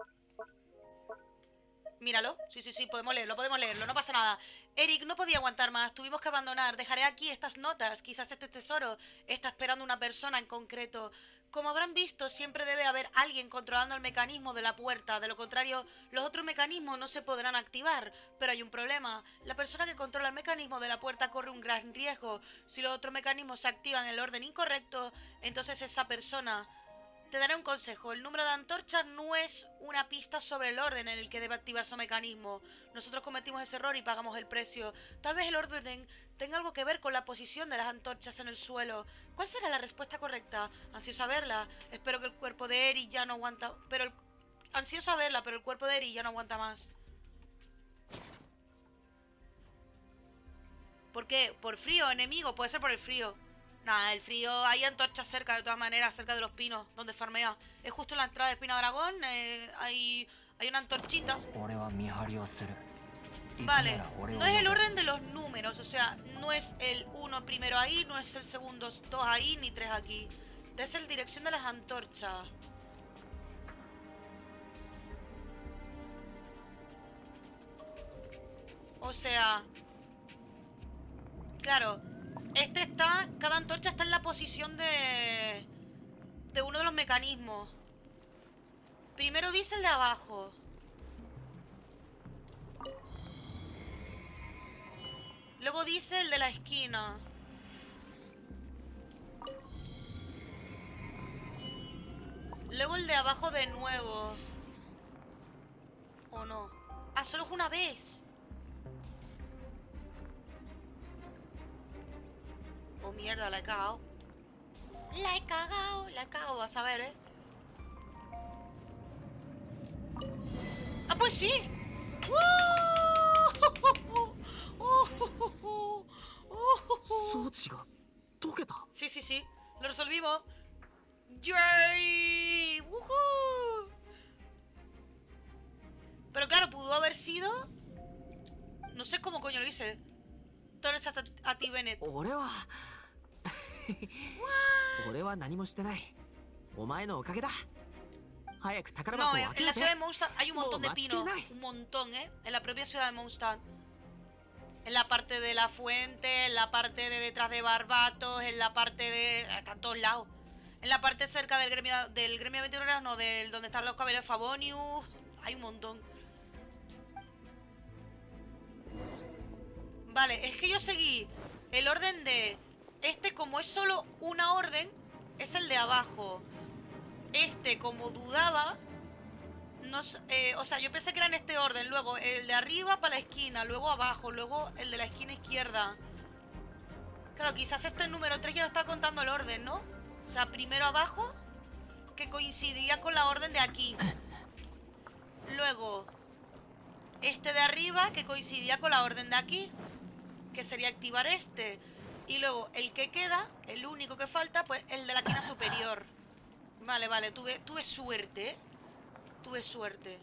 Míralo. Sí, sí, sí, podemos leerlo, no pasa nada. Eric no podía aguantar más, tuvimos que abandonar. Dejaré aquí estas notas, quizás este tesoro está esperando una persona en concreto. Como habrán visto, siempre debe haber alguien controlando el mecanismo de la puerta. De lo contrario, los otros mecanismos no se podrán activar. Pero hay un problema. La persona que controla el mecanismo de la puerta corre un gran riesgo. Si los otros mecanismos se activan en el orden incorrecto, entonces esa persona... Te daré un consejo. El número de antorchas no es una pista sobre el orden en el que debe activar su mecanismo. Nosotros cometimos ese error y pagamos el precio. Tal vez el orden tenga algo que ver con la posición de las antorchas en el suelo. ¿Cuál será la respuesta correcta? Ansiosa verla. Espero que el cuerpo de Eri ya no aguanta... Ansiosa verla, pero el cuerpo de Eri ya no aguanta más. ¿Por qué? ¿Por frío, enemigo? Puede ser por el frío. Nada, el frío, hay antorchas cerca, de todas maneras, cerca de los pinos, donde farmea. Es justo en la entrada de Espino Dragón, hay una antorchita. Vale, no es el orden de los números, o sea, no es el 1 primero ahí, no es el segundo 2 ahí, ni 3 aquí. Es la dirección de las antorchas. O sea... Claro... Cada antorcha está en la posición de uno de los mecanismos. Primero dice el de abajo. Luego dice el de la esquina. Luego el de abajo de nuevo. ¿O no? Ah, solo es una vez. Oh, mierda, la he cagado. La he cagado, vas a ver, ¡Ah, pues sí! Sí, sí, sí, lo resolvimos. ¡Yay! Pero claro, pudo haber sido... No sé cómo coño lo hice. Torres a ti, Bennett. 俺は何もしてない。お前のおかげだ。早く宝 No, 箱を開け en よ la うぜ。 ciudad de Mondstadt hay un montón de もう待ちき pinos. れない。 Un montón, En la propia ciudad de Mondstadt. En la parte de la fuente, en la parte de detrás de Barbatos, en la parte de... Está en todos lados. En la parte cerca del gremio de aventureros, no, del donde están los caballeros de Favonius. Hay un montón. Vale, es que yo seguí el orden de... como es solo una orden, es el de abajo. Como dudaba... No, o sea, yo pensé que era en este orden. Luego el de arriba para la esquina, luego abajo, luego el de la esquina izquierda. Claro, quizás número 3 ya lo está contando el orden, ¿no? O sea, primero abajo, que coincidía con la orden de aquí. Luego de arriba, que coincidía con la orden de aquí, que sería activar y luego el que queda, el único que falta, pues el de la esquina superior. Vale, vale, tuve suerte, Tuve suerte.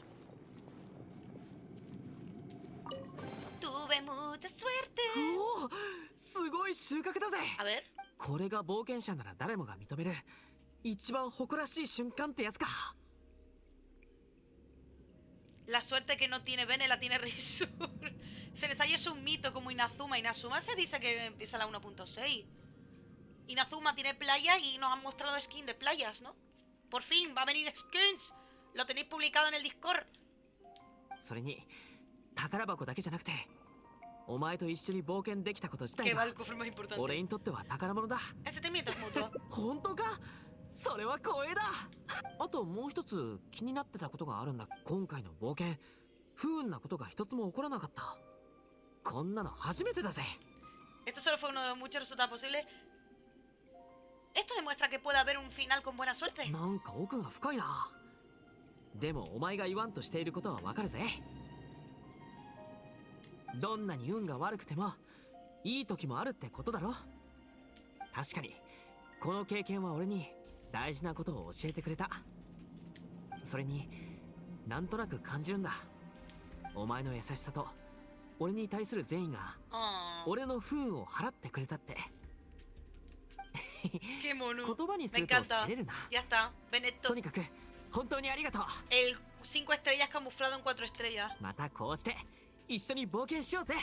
Tuve mucha suerte. ¡Oh! すごい収穫だぜ。 A ver. これが冒険者なら誰もが認める一番誇らしい瞬間ってやつか。 La suerte que no tiene Bene la tiene Risur. Sensei es un mito como Inazuma. Inazuma se dice que empieza la 1.6. Inazuma tiene playas y nos han mostrado skin de playas, ¿no? Por fin, va a venir skins. Lo tenéis publicado en el Discord. それに宝箱だけじゃなくてお前と一緒に冒険できたこと自体 Que が va el cofre más importante. 俺にとっては宝物だ。 Ese te mientas mutuo. 本当か？それは光栄だ。あともう一つ気になってたことがあるんだ。今回の冒険不運なことが一つも起こらなかった。こんなの初めてだぜ。 Esto solo fue uno de los muchos resultados posibles. Esto demuestra que puede haber un final con buena suerte. なんか奥が深いな。でもお前が言わんとしていることはわかるぜ。どんなに運が悪くてもいい時もあるってことだろ。確かにこの経験は俺に大事なことを教えてくれた。それになんとなく感じるんだ。お前の優しさと俺に対する善意が俺の不運を払ってくれたって。 Qué mono. 言葉にすると照れるな。 Ya está, Benetto. とにかく本当にありがとう。 El 5 estrellas camuflado en 4 estrellas. またこうして一緒に冒険しようぜ。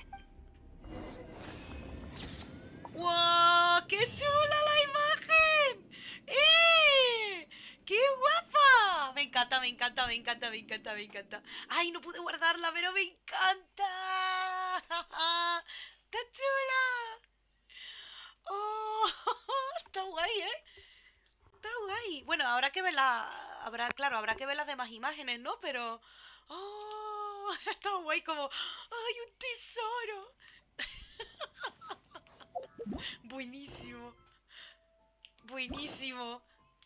¡Wow! ¡Qué chula la imagen! ¡Eh! ¡Qué guapa! Me encanta, me encanta, me encanta, me encanta, me encanta. ¡Ay, no pude guardarla, pero me encanta! ¡Está chula! ¡Oh! Está guay, ¿eh? Está guay. Bueno, habrá que ver habrá que ver las demás imágenes, ¿no? Pero... ¡Oh! Está guay como... ¡Ay, un tesoro! Buenísimo. Buenísimo.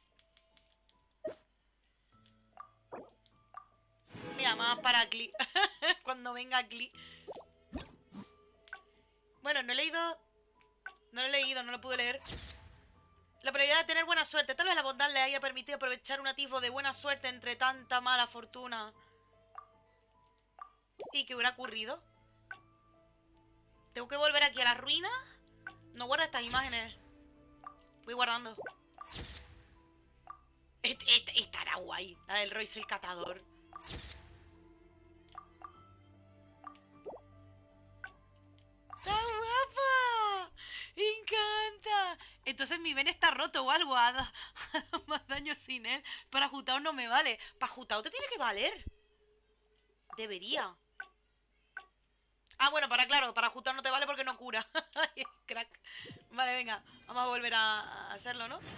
Mira, más para Glee. Cuando venga Glee. Bueno, no he leído... No lo he leído, no lo pude leer. La probabilidad de tener buena suerte. Tal vez la bondad le haya permitido aprovechar un atisbo de buena suerte entre tanta mala fortuna. ¿Y qué hubiera ocurrido? ¿Tengo que volver aquí a la ruina? No guarda estas imágenes. Voy guardando. Estará guay. La del Royce el catador. ¡Está guapa! ¡Me encanta! Entonces mi Ben está roto o algo. Ha dado más daño sin él. Para Jutao no me vale. Para Jutao te tiene que valer. Debería. Ah, bueno, para Jutao no te vale porque no cura. Crack. Vale, venga. Vamos a volver a hacerlo, ¿no?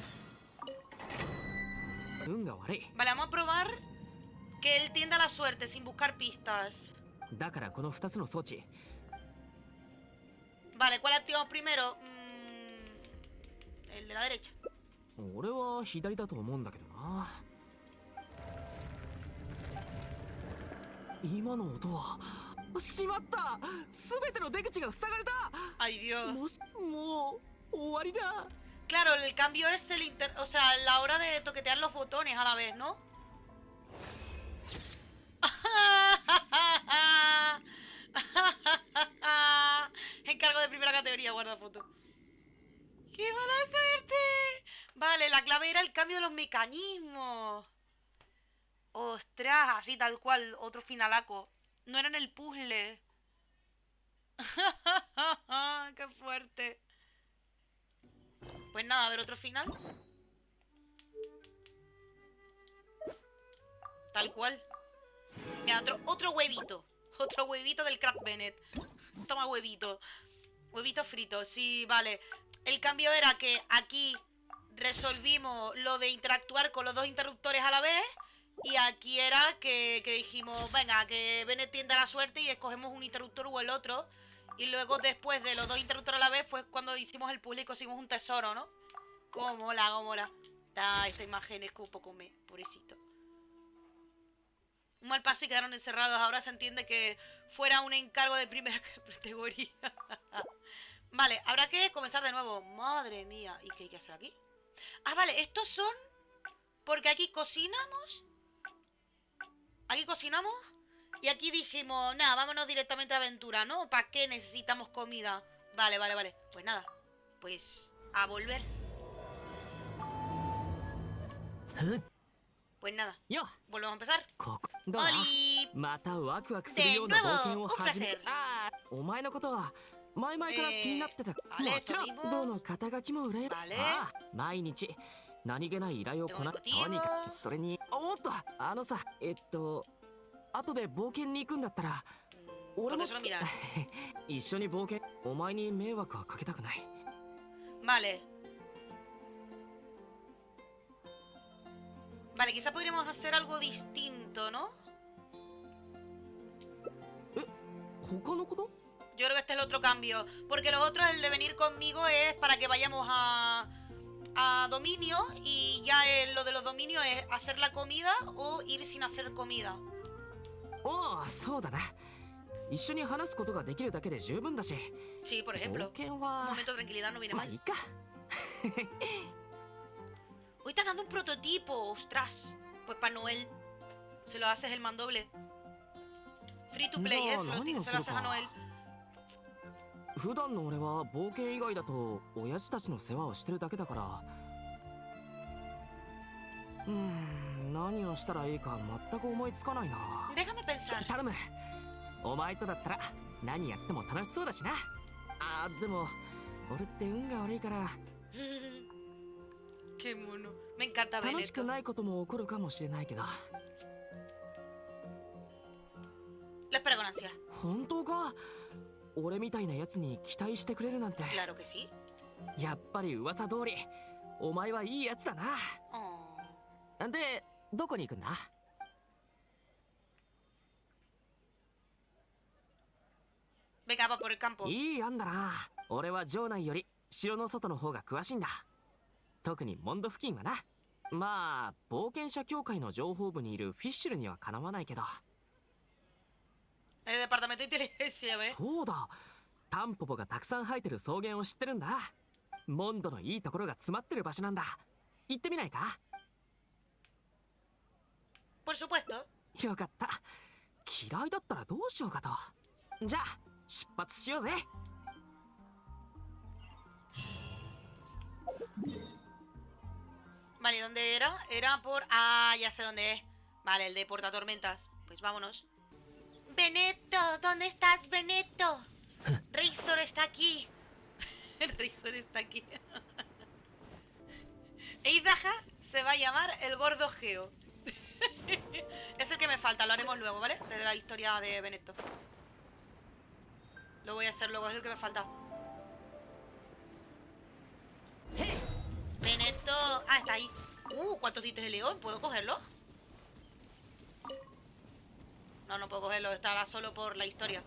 Vale, vamos a probar que él tienda la suerte sin buscar pistas. Vale, ¿cuál activamos primero? El de la derecha. ¡Ay, Dios! Claro, el cambio es o sea, la hora de toquetear los botones a la vez, ¿no? Encargo de primera categoría, guarda foto. ¡Qué mala suerte! Vale, la clave era el cambio de los mecanismos. ¡Ostras! Así tal cual, otro finalaco. No era en el puzzle. ¡Qué fuerte! Pues nada, a ver otro final. Tal cual. Mira, otro huevito. Otro huevito del Crack Bennett. Toma huevito. Huevito frito, sí, vale. El cambio era que aquí resolvimos lo de interactuar con los dos interruptores a la vez. Y aquí era que dijimos, venga, que Bennett tienda la suerte y escogemos un interruptor o el otro. Y luego después de los dos interruptores a la vez fue cuando hicimos el puzzle y conseguimos un tesoro, ¿no? Cómo mola, cómo mola. Esta imagen es que un poco pobrecito. Un mal paso y quedaron encerrados. Ahora se entiende que fuera un encargo de primera categoría. Vale, habrá que comenzar de nuevo. Madre mía. ¿Y qué hay que hacer aquí? Ah, vale, estos son... Porque aquí cocinamos. Aquí cocinamos. Y aquí dijimos, nada, vámonos directamente a aventura, ¿no? ¿Para qué necesitamos comida? Vale, vale, vale. Pues nada, pues a volver. Pues nada, volvemos a empezar. ¡Oli! De nuevo, un placer. Vale, esto mismo. Vale. Tengo motivo. 後で冒険に行くんだったら俺も一緒に冒険。お前に迷惑はかけたくない。 Vale. Vale, quizá podríamos hacer algo distinto, ¿no? ¿Joko no koto? Yo creo que este es el otro cambio. Porque lo otro, el de venir conmigo, es para que vayamos a dominio. Y ya lo de los dominios es hacer la comida o ir sin hacer comida. Oh, そうだな。一緒に話すことができるだけで十分だし。 Sí, por ejemplo. Un momento de tranquilidad no viene mal. Hoy estás dando un prototipo, ostras. Pues para Noel. Se lo haces el mandoble. Free to play, ¿eh? Se lo haces a Noel. 普段の俺は冒険以外だと親父たちの世話をしてるだけだから。何をしたらいいか全く思いつかないな。 Déjame pensar. 頼む。お前とだったら何やっても楽しそうだしな。あ、でも俺って運が悪いから。 Qué mono. Me encanta Benetto. 楽しくないことも起こるかもしれないけど。 La espera con ansia. 本当か？俺みたいなやつに期待してくれるなんて。 Claro que sí. やっぱり噂通りお前はいいやつだな。で、どこに行くんだ ？Venga, va por el campo. いい案だな。俺は城内より城の外の方が詳しいんだ。特にモンド付近はな。まあ冒険者協会の情報部にいるフィッシュルにはかなわないけど。 El departamento de inteligencia, ¿ves? そうだ。タンポポがたくさん生えてる草原を知ってるんだ。モンドのいいところが詰まってる場所なんだ。行ってみないか？ Por supuesto. よかった。嫌いだったらどうしようかと。じゃあ出発しようぜ。 Vale, ¿dónde era? Era por... Ah, ya sé dónde es. Vale, el de portatormentas. Pues vámonos. Benetto, ¿dónde estás, Benetto? Razor está aquí. Razor está aquí. Eizaha se va a llamar el gordo Geo. Es el que me falta, lo haremos luego, ¿vale? De la historia de Benetto. Lo voy a hacer luego, es el que me falta. Benetto... Ah, está ahí. ¿Cuántos dientes de león? ¿Puedo cogerlo? No, no puedo cogerlo, estará solo por la historia.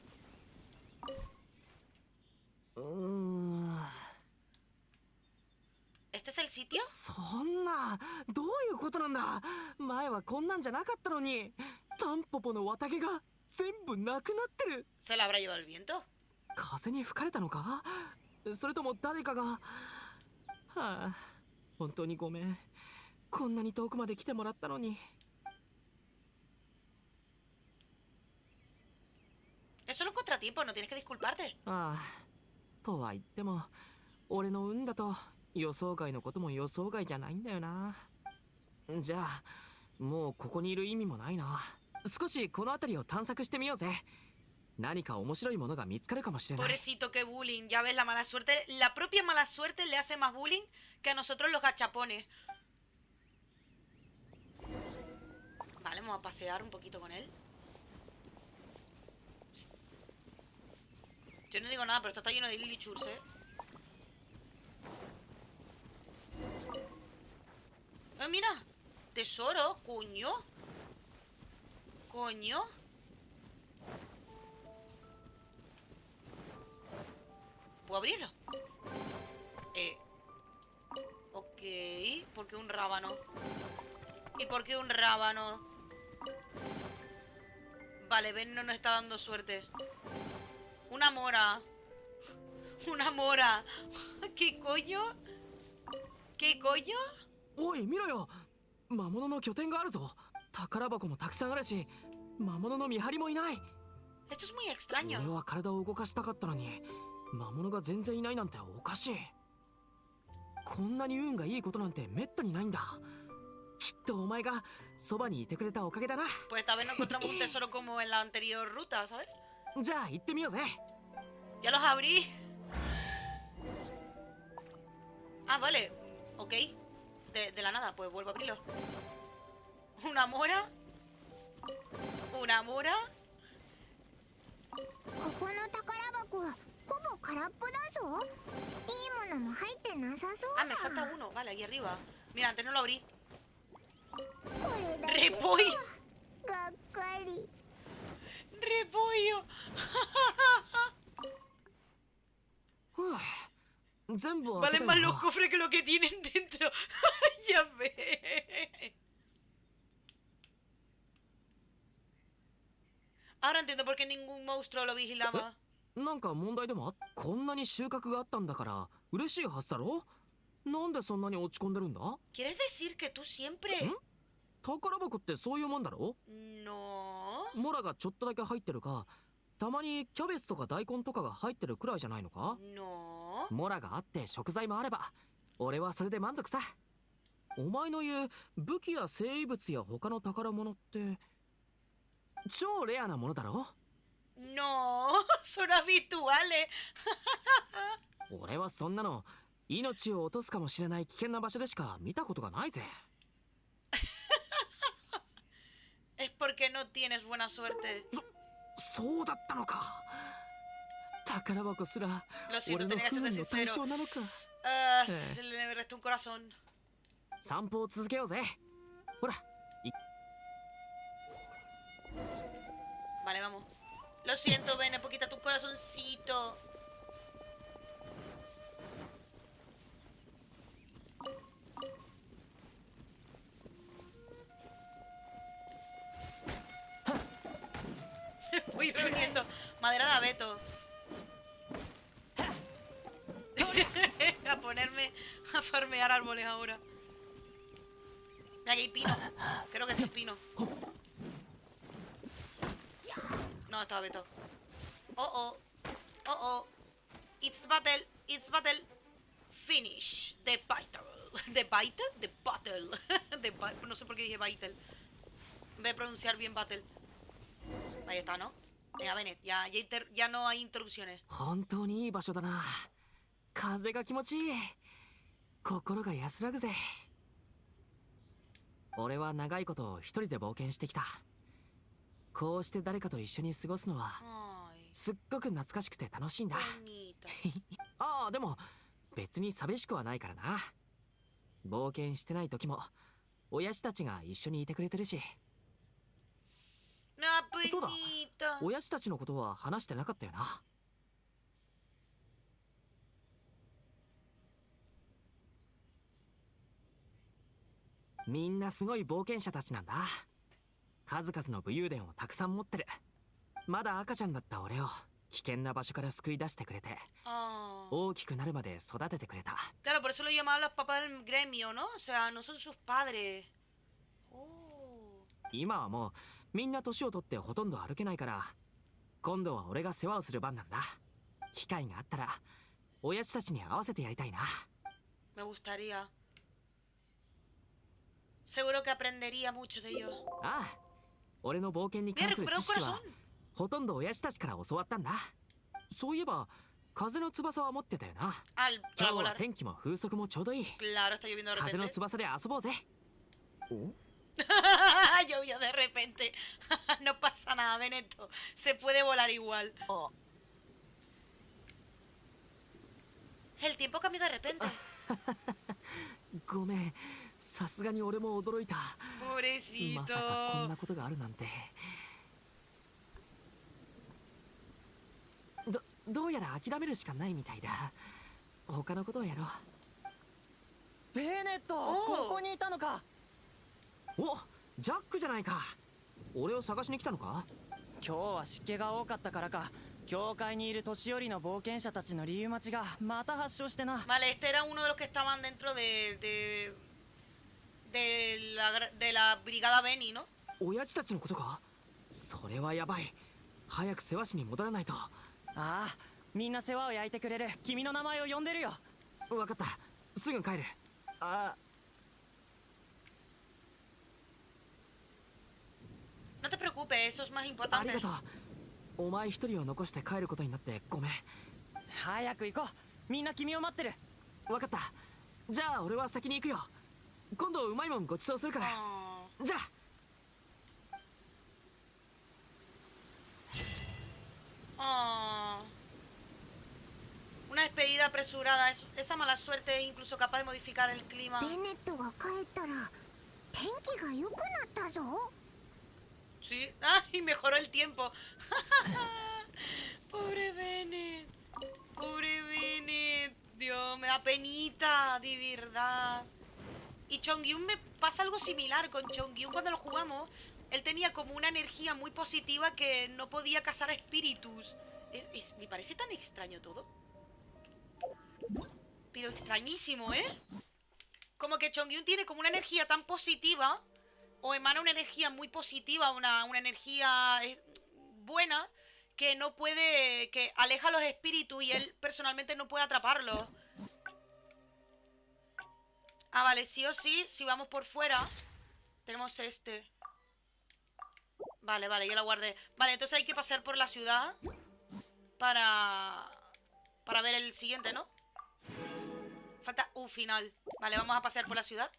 ¿Este es el sitio? そんな、どういうことなんだ。前はこんなんじゃなかったのに。タンポポの綿毛が全部なくなってる。 ¿Se la habrá llevado el viento? 風に吹かれたのか？それとも誰かが。はあ、本当にごめん。こんなに遠くまで来てもらったのに。 Es solo un contratiempo, no tienes que disculparte. ああ、とは言っても、俺の運だと予想外のことも予想外じゃないんだよな。じゃあ、もうここにいる意味もないな。少しこの辺りを探索してみようぜ。何か面白いものが見つかるかもしれない。 Pobrecito, qué bullying. Ya ves, la mala suerte, la propia mala suerte le hace más bullying que a nosotros los gachapones. Vale, vamos a pasear un poquito con él. Yo no digo nada, pero esto está lleno de lilichurs, ¿eh? Mira, tesoro, coño. Coño. ¿Puedo abrirlo? Ok, ¿por qué un rábano? ¿Y por qué un rábano? Vale, Ben no nos está dando suerte. Una mora. Una mora. ¿Qué coño? ¿Qué coño? おい見ろよ。魔物の拠点があるぞ。宝箱もたくさんあるし、魔物の見張りもいない。 Esto es muy extraño. 俺は体を動かしたかったのに、魔物が全然いないなんておかしい。こんなに運がいいことなんてめったにないんだ。きっとお前がそばにいてくれたおかげだな。 Pues esta vez no encontramos un tesoro como en la anterior ruta, ¿sabes? じゃあ行ってみようぜ。 Ya los abrí. Ah, vale. Ok. De la nada, pues vuelvo a abrirlo. Una mora. una mora. ここの宝箱ほぼ空っぽだぞ。いいものも入ってなさそうだ。 Ah, me falta uno. Vale, aquí arriba. Mira, antes no lo abrí. これだけ ¡Repollo! がっかり。 ¡Repollo! 全部 Valen más los cofres que lo que tienen dentro. Ya ve. Ahora entiendo por qué ningún monstruo lo vigilaba. なんか問題でもこんなに収穫があったんだから嬉しいはずだろ。なんでそんなに落ち込んでるんだ？ ¿Quieres decir que tú siempre...？ 宝箱ってそういうもんだろ？ No. モラがちょっとだけ入ってるか、たまにキャベツとか大根とかが入ってるくらいじゃないのか？ No. モラがあって食材もあれば俺はそれで満足さ。お前の言う武器や生物や他の宝物って超レアなものだろ？ No. Son habituales. 俺はそんなの命を落とすかもしれない危険な場所でしか見たことがないぜ。 Es porque no tienes buena suerte. そうだったのか。宝箱すら Lo siento, 俺の tenía que 不 ser 運の対 sincero. 象なのか。 Se le restó un corazón. 散歩を続けようぜ。ほら。 Vale, vamos. Lo siento, Bene, poquita tu corazoncito. Voy reuniendo madera de abeto. A ponerme a farmear árboles ahora. Mira, aquí hay pino. Creo que esto es pino. No, esto es abeto. Oh, oh. Oh, oh. It's battle. It's battle. Finish. The battle. ¿The battle? The battle. No sé por qué dije battle. Voy a pronunciar bien battle. Ahí está, ¿no? Venga, Bennett, ya no hay interrupciones. 本当にいい場所だな。風が気持ちいい。心が安らぐぜ。俺は長いこと一人で冒険してきた。こうして誰かと一緒に過ごすのはすっごく懐かしくて楽しいんだ。ああ、でも別に寂しくはないからな。冒険してない時も親父たちが一緒にいてくれてるし。そうだ、親父たちのことは話してなかったよな。みんなすごい冒険者たちなんだ。数々の武勇伝をたくさん持ってる。まだ赤ちゃんだった俺を危険な場所から救い出してくれて、大きくなるまで育ててくれた。 Claro, por eso lo llamaban los papás del gremio, ¿no? O sea, no son sus padres. 今はもうみんな年を取ってほとんど歩けないから、今度は俺が世話をする番なんだ。機会があったら親父たちに合わせてやりたいな。 Me gustaría. Seguro que aprendería mucho de ellos. ああ、俺の冒険に関する知識はほとんど親父たちから教わったんだ。そういえば風の翼は持ってたよな。今日は天気も風速もちょうどいい。風の翼で遊ぼうぜ。 Llovió de repente. No pasa nada, Benetto. Se puede volar igual. El tiempo cambió de repente. ごめん、さすがに俺も驚いた。 Pobrecito. まさかこんなことがあるなんて。どうやら諦めるしかないみたいだ。他のことをやろう。 ベネット、ここにいたのか。 お、ジャックじゃないか。俺を探しに来たのか。 今日は湿気が多かったからか、教会にいる年寄りの冒険者たちのリウマチがまた発症してな。 Vale, este era uno de los que estaban dentro de la brigada Benny, ¿no? 親父たちのことか。それはやばい。早く世話しに戻らないと。 ああ、みんな世話を焼いてくれる君の名前を呼んでるよ。 わかった、すぐ帰る。ああ。 No te preocupes, eso es más あ importante. りがとう。お前一人を残して帰ることになってごめん。 早く行こう。みんな君を待ってる。 わかった。じゃあ俺は先に行くよ。今度うまいもんごちそうするから。じゃあ。 vida apresurada. Esa mala suerte es incluso capaz de modificar el clima. Sí. ¡Ay! Mejoró el tiempo. Pobre Bennett. Pobre Bennett. Dios, me da penita, de verdad. Y Chongyun me pasa algo similar. Con Chongyun cuando lo jugamos, él tenía como una energía muy positiva que no podía cazar espíritus. Me parece tan extraño todo. Pero extrañísimo, ¿eh? Como que Chongyun tiene como una energía tan positiva, o emana una energía muy positiva, una energía buena, que no puede, que aleja a los espíritus y él personalmente no puede atraparlos. Ah, vale, sí o sí, si vamos por fuera, tenemos este. Vale, vale, ya lo guardé. Vale, entonces hay que pasar por la ciudad para ver el siguiente, ¿no? Falta un final. Vale, vamos a pasear por la ciudad.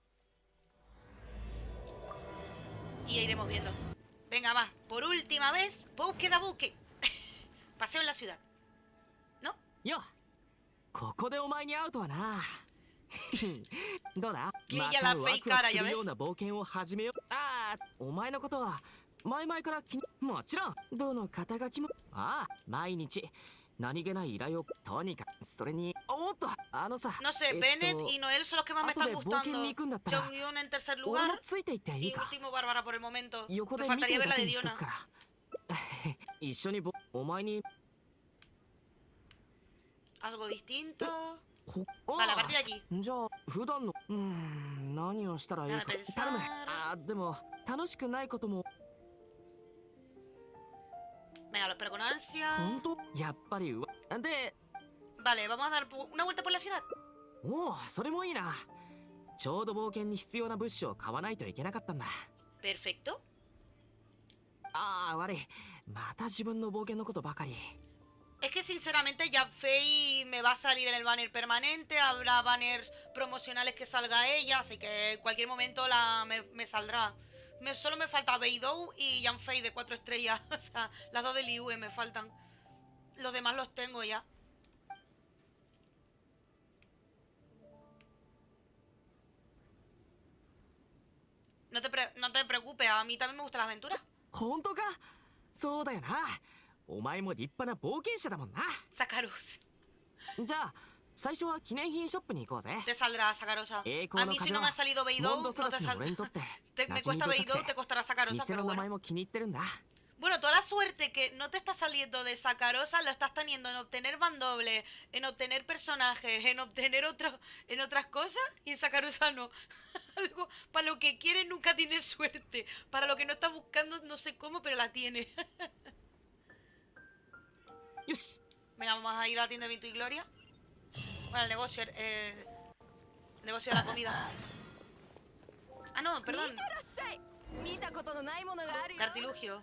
Y iremos viendo. Venga, va. Por última vez, búsqueda buque. Paseo en la ciudad. ¿No? Yo. ここでお前に会うとはな。どうだ？ またワクワクするような冒険を始めよう。ああ、お前のことは前々からもちろんどの肩書きも毎日何気ない依頼をとにかくそれにおっとさ No sé, Bennett y Noel son los que más me están gustando. Chongyun en tercer lugar y último Bárbara por el momento. Me faltaría ver la de Diona. 一緒にお前に Algo distinto. Vale, a partir de aquí. じゃあ普段の何をしたらいいか頼む。でも楽しくないことも Venga, lo espero con ansia. Vale, vamos a dar una vuelta por la ciudad. Perfecto. Es que sinceramente Yanfei me va a salir en el banner permanente. Habrá banners promocionales que salga ella, así que en cualquier momento me saldrá. Solo me falta Beidou y Yanfei de 4 estrellas. O sea, las dos de Liyue me faltan. Los demás los tengo ya. No te preocupes, a mí también me gusta la aventura. Sacaros. Te saldrá Sakarosa. A mí si no me ha salido Beidou, no te saldrá. Me cuesta Beidou, te costará Sakarosa, pero bueno. Bueno, toda la suerte que no te está saliendo de Sakarosa lo estás teniendo en obtener bandoble, en obtener personajes, en obtener en otras cosas, y en Sakarosa no. Algo, para lo que quieres nunca tienes suerte. Para lo que no estás buscando no sé cómo, pero la tiene. Venga, vamos a ir a la tienda de Viento y Gloria. Bueno, el negocio de la comida. Ah, no, perdón. Cartilugio.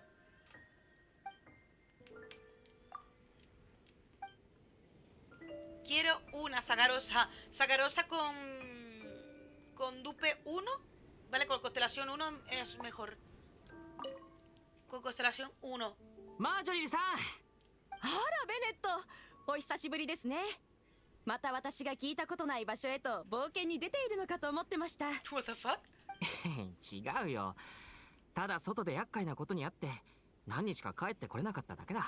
Quiero una Sakarosa. Sakarosa con dupe 1. Vale, con constelación 1 es mejor. Con constelación 1. Marjorie-san. Hola, Bennett. お久しぶりですね。また私が聞いたことない場所へと冒険に出ているのかと思ってました。 What the fuck? 違うよ。ただ外で厄介なことにあって何日か帰ってこれなかっただけだ。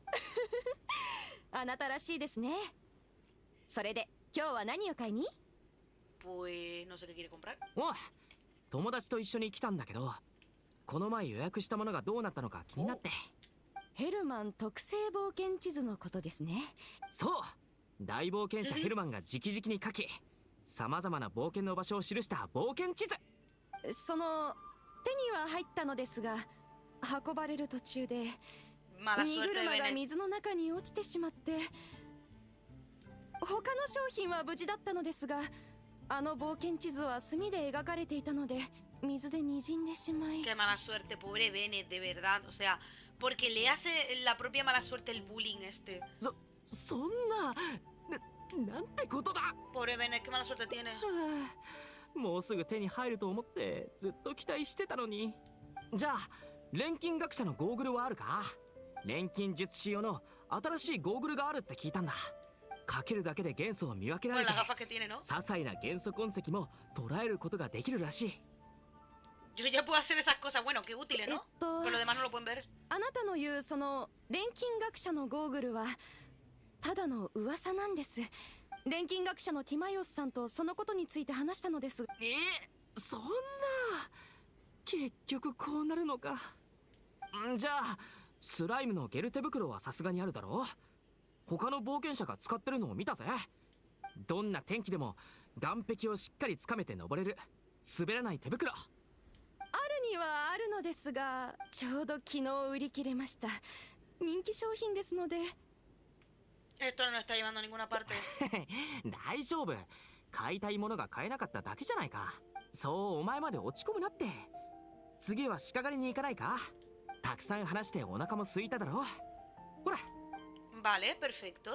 あなたらしいですね。それで今日は何を買いに？ Pues no sé qué quiere comprar. おい、友達と一緒に来たんだけど、この前予約したものがどうなったのか気になって。 ヘルマン特製冒険地図のことですね。 そう。大冒険者ヘルマンが直々に書き、様々な冒険の場所を記した冒険地図。 その手には入ったのですが、運ばれる途中で荷車が水の中に落ちてしまって、他の商品は無事だったのですが、あの冒険地図は墨で描かれていたので水で滲んでしまい。 Qué mala suerte, pobre Bennett, de verdad, o sea, porque le hace la propia mala suerte el bullying este. そんななんてことだ。 Pobre Bennett, qué mala suerte tiene. もうすぐ手に入ると思ってずっと期待してたのに。じゃあ錬金学者のゴーグルはあるか？錬金術師用の新しいゴーグルがあるって聞いたんだ。 かけるだけで元素を見分けられて、些細な元素痕跡も捉えることができるらしい。 Yo ya puedo hacer esas cosas, bueno, qué útiles, ¿no? Pero lo demás no lo pueden ver. あなたの言うその錬金学者のゴーグルはただの噂なんです。錬金学者のティマイオスさんとそのことについて話したのです。 そんな、結局こうなるのか。じゃあスライムのゲル手袋はさすがにあるだろう。他の冒険者が使ってるのを見たぜ。どんな天気でも岸壁をしっかりつかめて登れる滑らない手袋。 あるにはあるのですが、ちょうど昨日売り切れました。人気商品ですので。 Esto no está llevando a ninguna parte. 大丈夫。買いたいものが買えなかっただけじゃないか。そうお前まで落ち込むなって。次は鹿狩りに行かないか。たくさん話してお腹も空いただろう。ほら。 Vale, perfecto.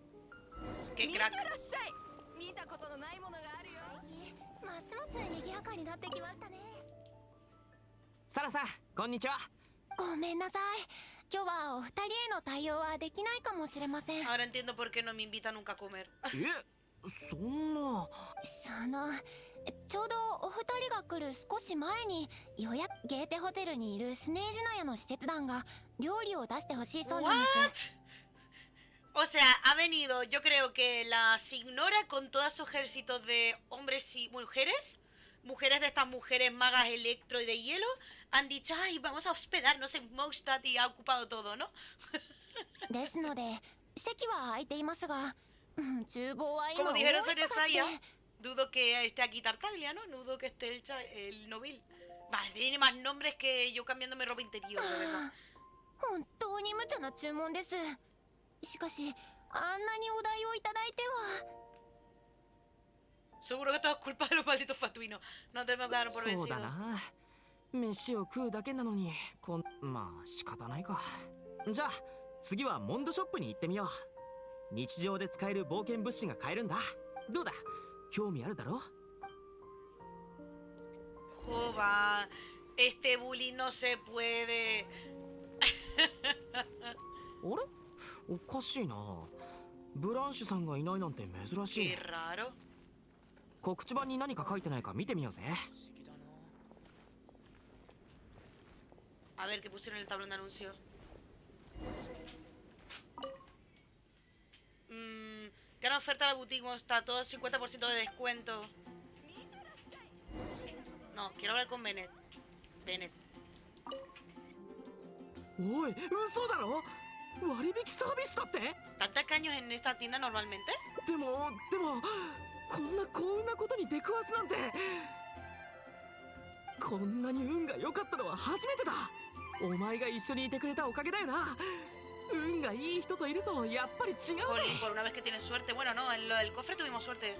Qué crack. 見たことのないものがあるよ。 ますます賑やかになってきましたね。 サラさん、こんにちは。 ごめんなさい。今日はお二人への対応はできないかもしれません。 Ahora entiendo por qué no me invitan nunca a comer. そんな。 ちょうどお二人が来る少し前に予約ゲーテホテルにいるスネージナヤの施設団が料理を出してほしいそうなんです。 O sea, ha venido, yo creo que la Signora con todo su ejército de hombres y mujeres, mujeres de estas mujeres magas electro y de hielo, han dicho, ay, vamos a hospedarnos en Mondstadt y ha ocupado todo, ¿no? ですので、席は空いていますが、厨房は今 Como 大 dijeron 忙 Ceresaya, しで。 dudo que esté aquí Tartaglia, ¿no? Dudo que esté el Novil. Vale, tiene más nombres que yo cambiándome ropa interior, de verdad. 本当に無茶な注文です。しかし、あんなにお題をいただいては。 Seguro que todo es culpa de los malditos fatuinos. No tenemos que dar por vencido. そうだな。飯を食うだけなのに、まあ仕方ないか。じゃあ次はモンドショップに行ってみよう。日常で使える冒険物資が買えるんだ。どうだ？興味あるだろ？ Jova, este bullying no se puede. あれ？おかしいな。ブランシュさんがいないなんて珍しい。 Qué raro. 告知板に何か書いてないか見てみようぜ。 A ver qué pusieron en el tablón de anuncios. Gran oferta de la boutique Mondstadt, todo 50% de descuento. No, quiero hablar con Bennett. Bennett. おい、嘘だろ？割引サービスだって？ ¿Tantos caños en esta tienda normalmente? でもこんな幸運なことに出くわすなんて。こんなに運が良かったのは初めてだ。お前が一緒にいてくれたおかげだよな。運がいい人といるとやっぱり違うね。 Por una vez que tienes suerte. Bueno, no, en lo del cofre tuvimos suerte.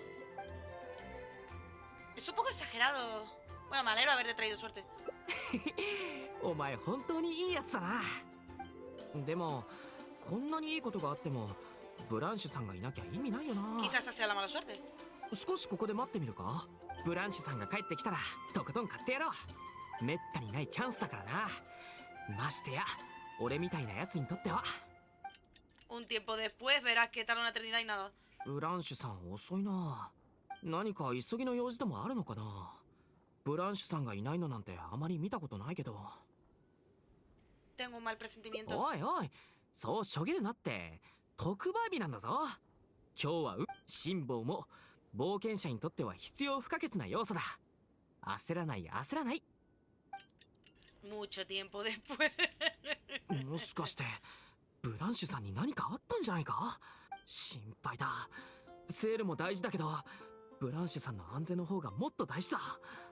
Es un poco exagerado. Bueno, me alegro de haberte traído suerte. お前本当にいいやつだな。でもこんなにいいことがあってもブランシュさんがいなきゃ意味ないよな。 Quizás esa sea la mala suerte. 少しここで待ってみるか。ブランシュさんが帰ってきたらとことん買ってやろう。めったにないチャンスだからな。ましてや俺みたいなやつにとっては。 Un tiempo después verás que tarda una eternidad y nada. ブランシュさん遅いな。何か急ぎの用事でもあるのかな。ブランシュさんがいないのなんてあまり見たことないけど。 Tengo un mal presentimiento. おいおい、そうしょげるなって。特売日なんだぞ。今日は辛抱も冒険者にとっては必要不可欠な要素だ。焦らない焦らない。 Mucho tiempo después. もしかしてブランシュさんに何かあったんじゃないか。心配だ。セールも大事だけどブランシュさんの安全の方がもっと大事だ。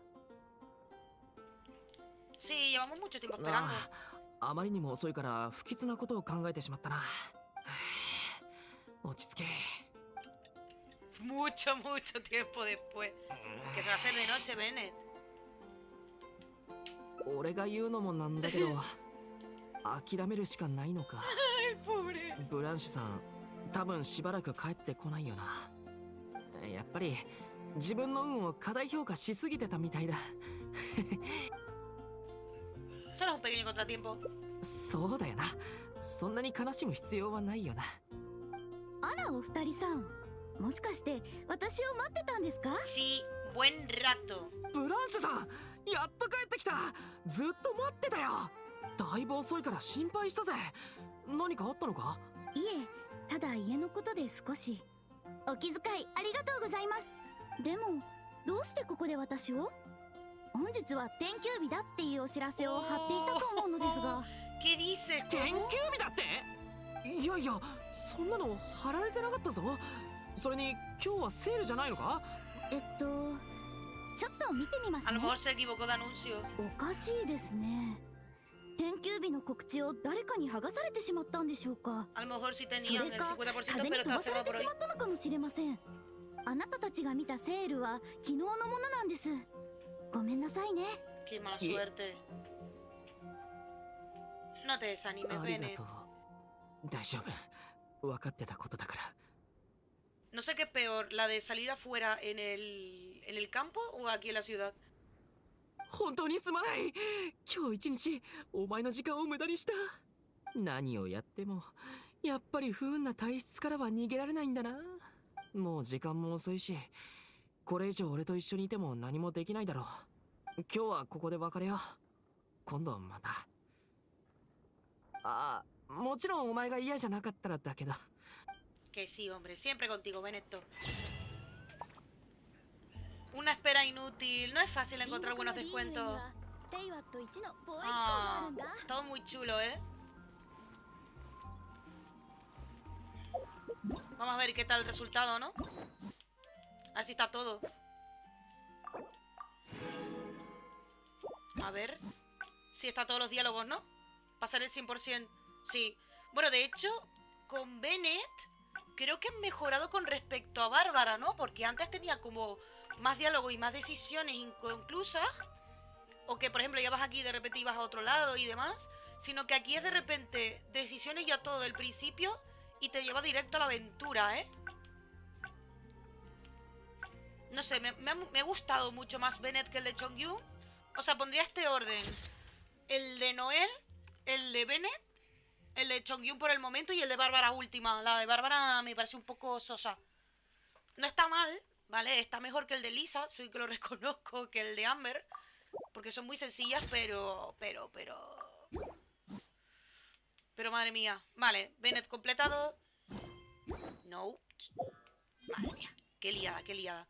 Sí, llevamos mucho tiempo esperando. あまりにも遅いから不吉なことを考えてしまったな。落ち着け。 Mucho tiempo después. Que se va a hacer de noche, Bennett. 俺が言うのもなんだけど諦めるしかないのか。ブランシュさん多分しばらく帰ってこないよな。やっぱり自分の運を過大評価しすぎてたみたいだ。 Solo un pequeño contratiempo. そうだよな。そんなに悲しむ必要はないよな。 あら、 お二人さん、もしかして私を待ってたんですか？ Sí, buen rato. ブランシュさん、やっと帰ってきた。ずっと待ってたよ。だいぶ遅いから心配したぜ。何かあったのか？ いえ、ただ家のことで少し。お気遣いありがとうございます。でもどうしてここで私を？本日は天休日だっていうお知らせを貼っていたと思うのですが。 ¿Qué dice? 天休日だって？いやいや、そんなの貼られてなかったぞ。それに今日はセールじゃないのか？ ちょっと見てみますね。 A lo mejor se equivocó de anuncio. おかしいですね。天休日の告知を誰かに剥がされてしまったんでしょうか。 A lo mejor sí そ tenían れ el か 50%, 風 pero に飛 estaba ばされ cerrado て por し hoy. まったのかもしれません。あなたたちが見たセールは昨日のものなんです。ごめんなさいね。 Qué mala suerte. No te desanimes, ありが Bennett. とう。大丈夫。分かってたことだから。 No sé qué es peor, la de salir afuera en el campo o aquí en la ciudad. 本当にすまない。今日一日お前の時間を無駄にした。何をやってもやっぱり不運な体質からは逃げられないんだな。もう時間も遅いし、これ以上俺と一緒にいても何もできないだろう。今日はここで別れよう。今度また。ああ、もちろんお前が嫌じゃなかったらだけど。 Que sí, hombre, siempre contigo, Benetto. Una espera inútil. No es fácil encontrar buenos descuentos. Ah, todo muy chulo, ¿eh? Vamos a ver qué tal el resultado, ¿no? A ver si está todo. A ver. Si está todos los diálogos, ¿no? Pasar el 100%. Sí. Bueno, de hecho, con Bennett creo que han mejorado con respecto a Bárbara, ¿no? Porque antes tenía como más diálogo y más decisiones inconclusas. O que, por ejemplo, ya vas aquí y de repente ibas a otro lado y demás. Sino que aquí es de repente decisiones ya todo del principio y te lleva directo a la aventura, ¿eh? No sé, me ha gustado mucho más Bennett que el de Chongyun. O sea, pondría este orden. El de Noel, el de Bennett, el de Chongyun por el momento y el de Bárbara última. La de Bárbara me parece un poco sosa. No está mal, ¿vale? Está mejor que el de Lisa, soy que lo reconozco, que el de Amber. Porque son muy sencillas, pero madre mía. Vale, Bennett completado. No. Madre mía, qué liada, qué liada.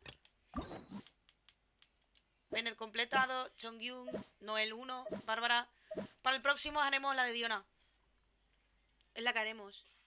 Bennett completado, Chongyun, Noel 1, Bárbara. Para el próximo haremos la de Diona. Es la que haremos.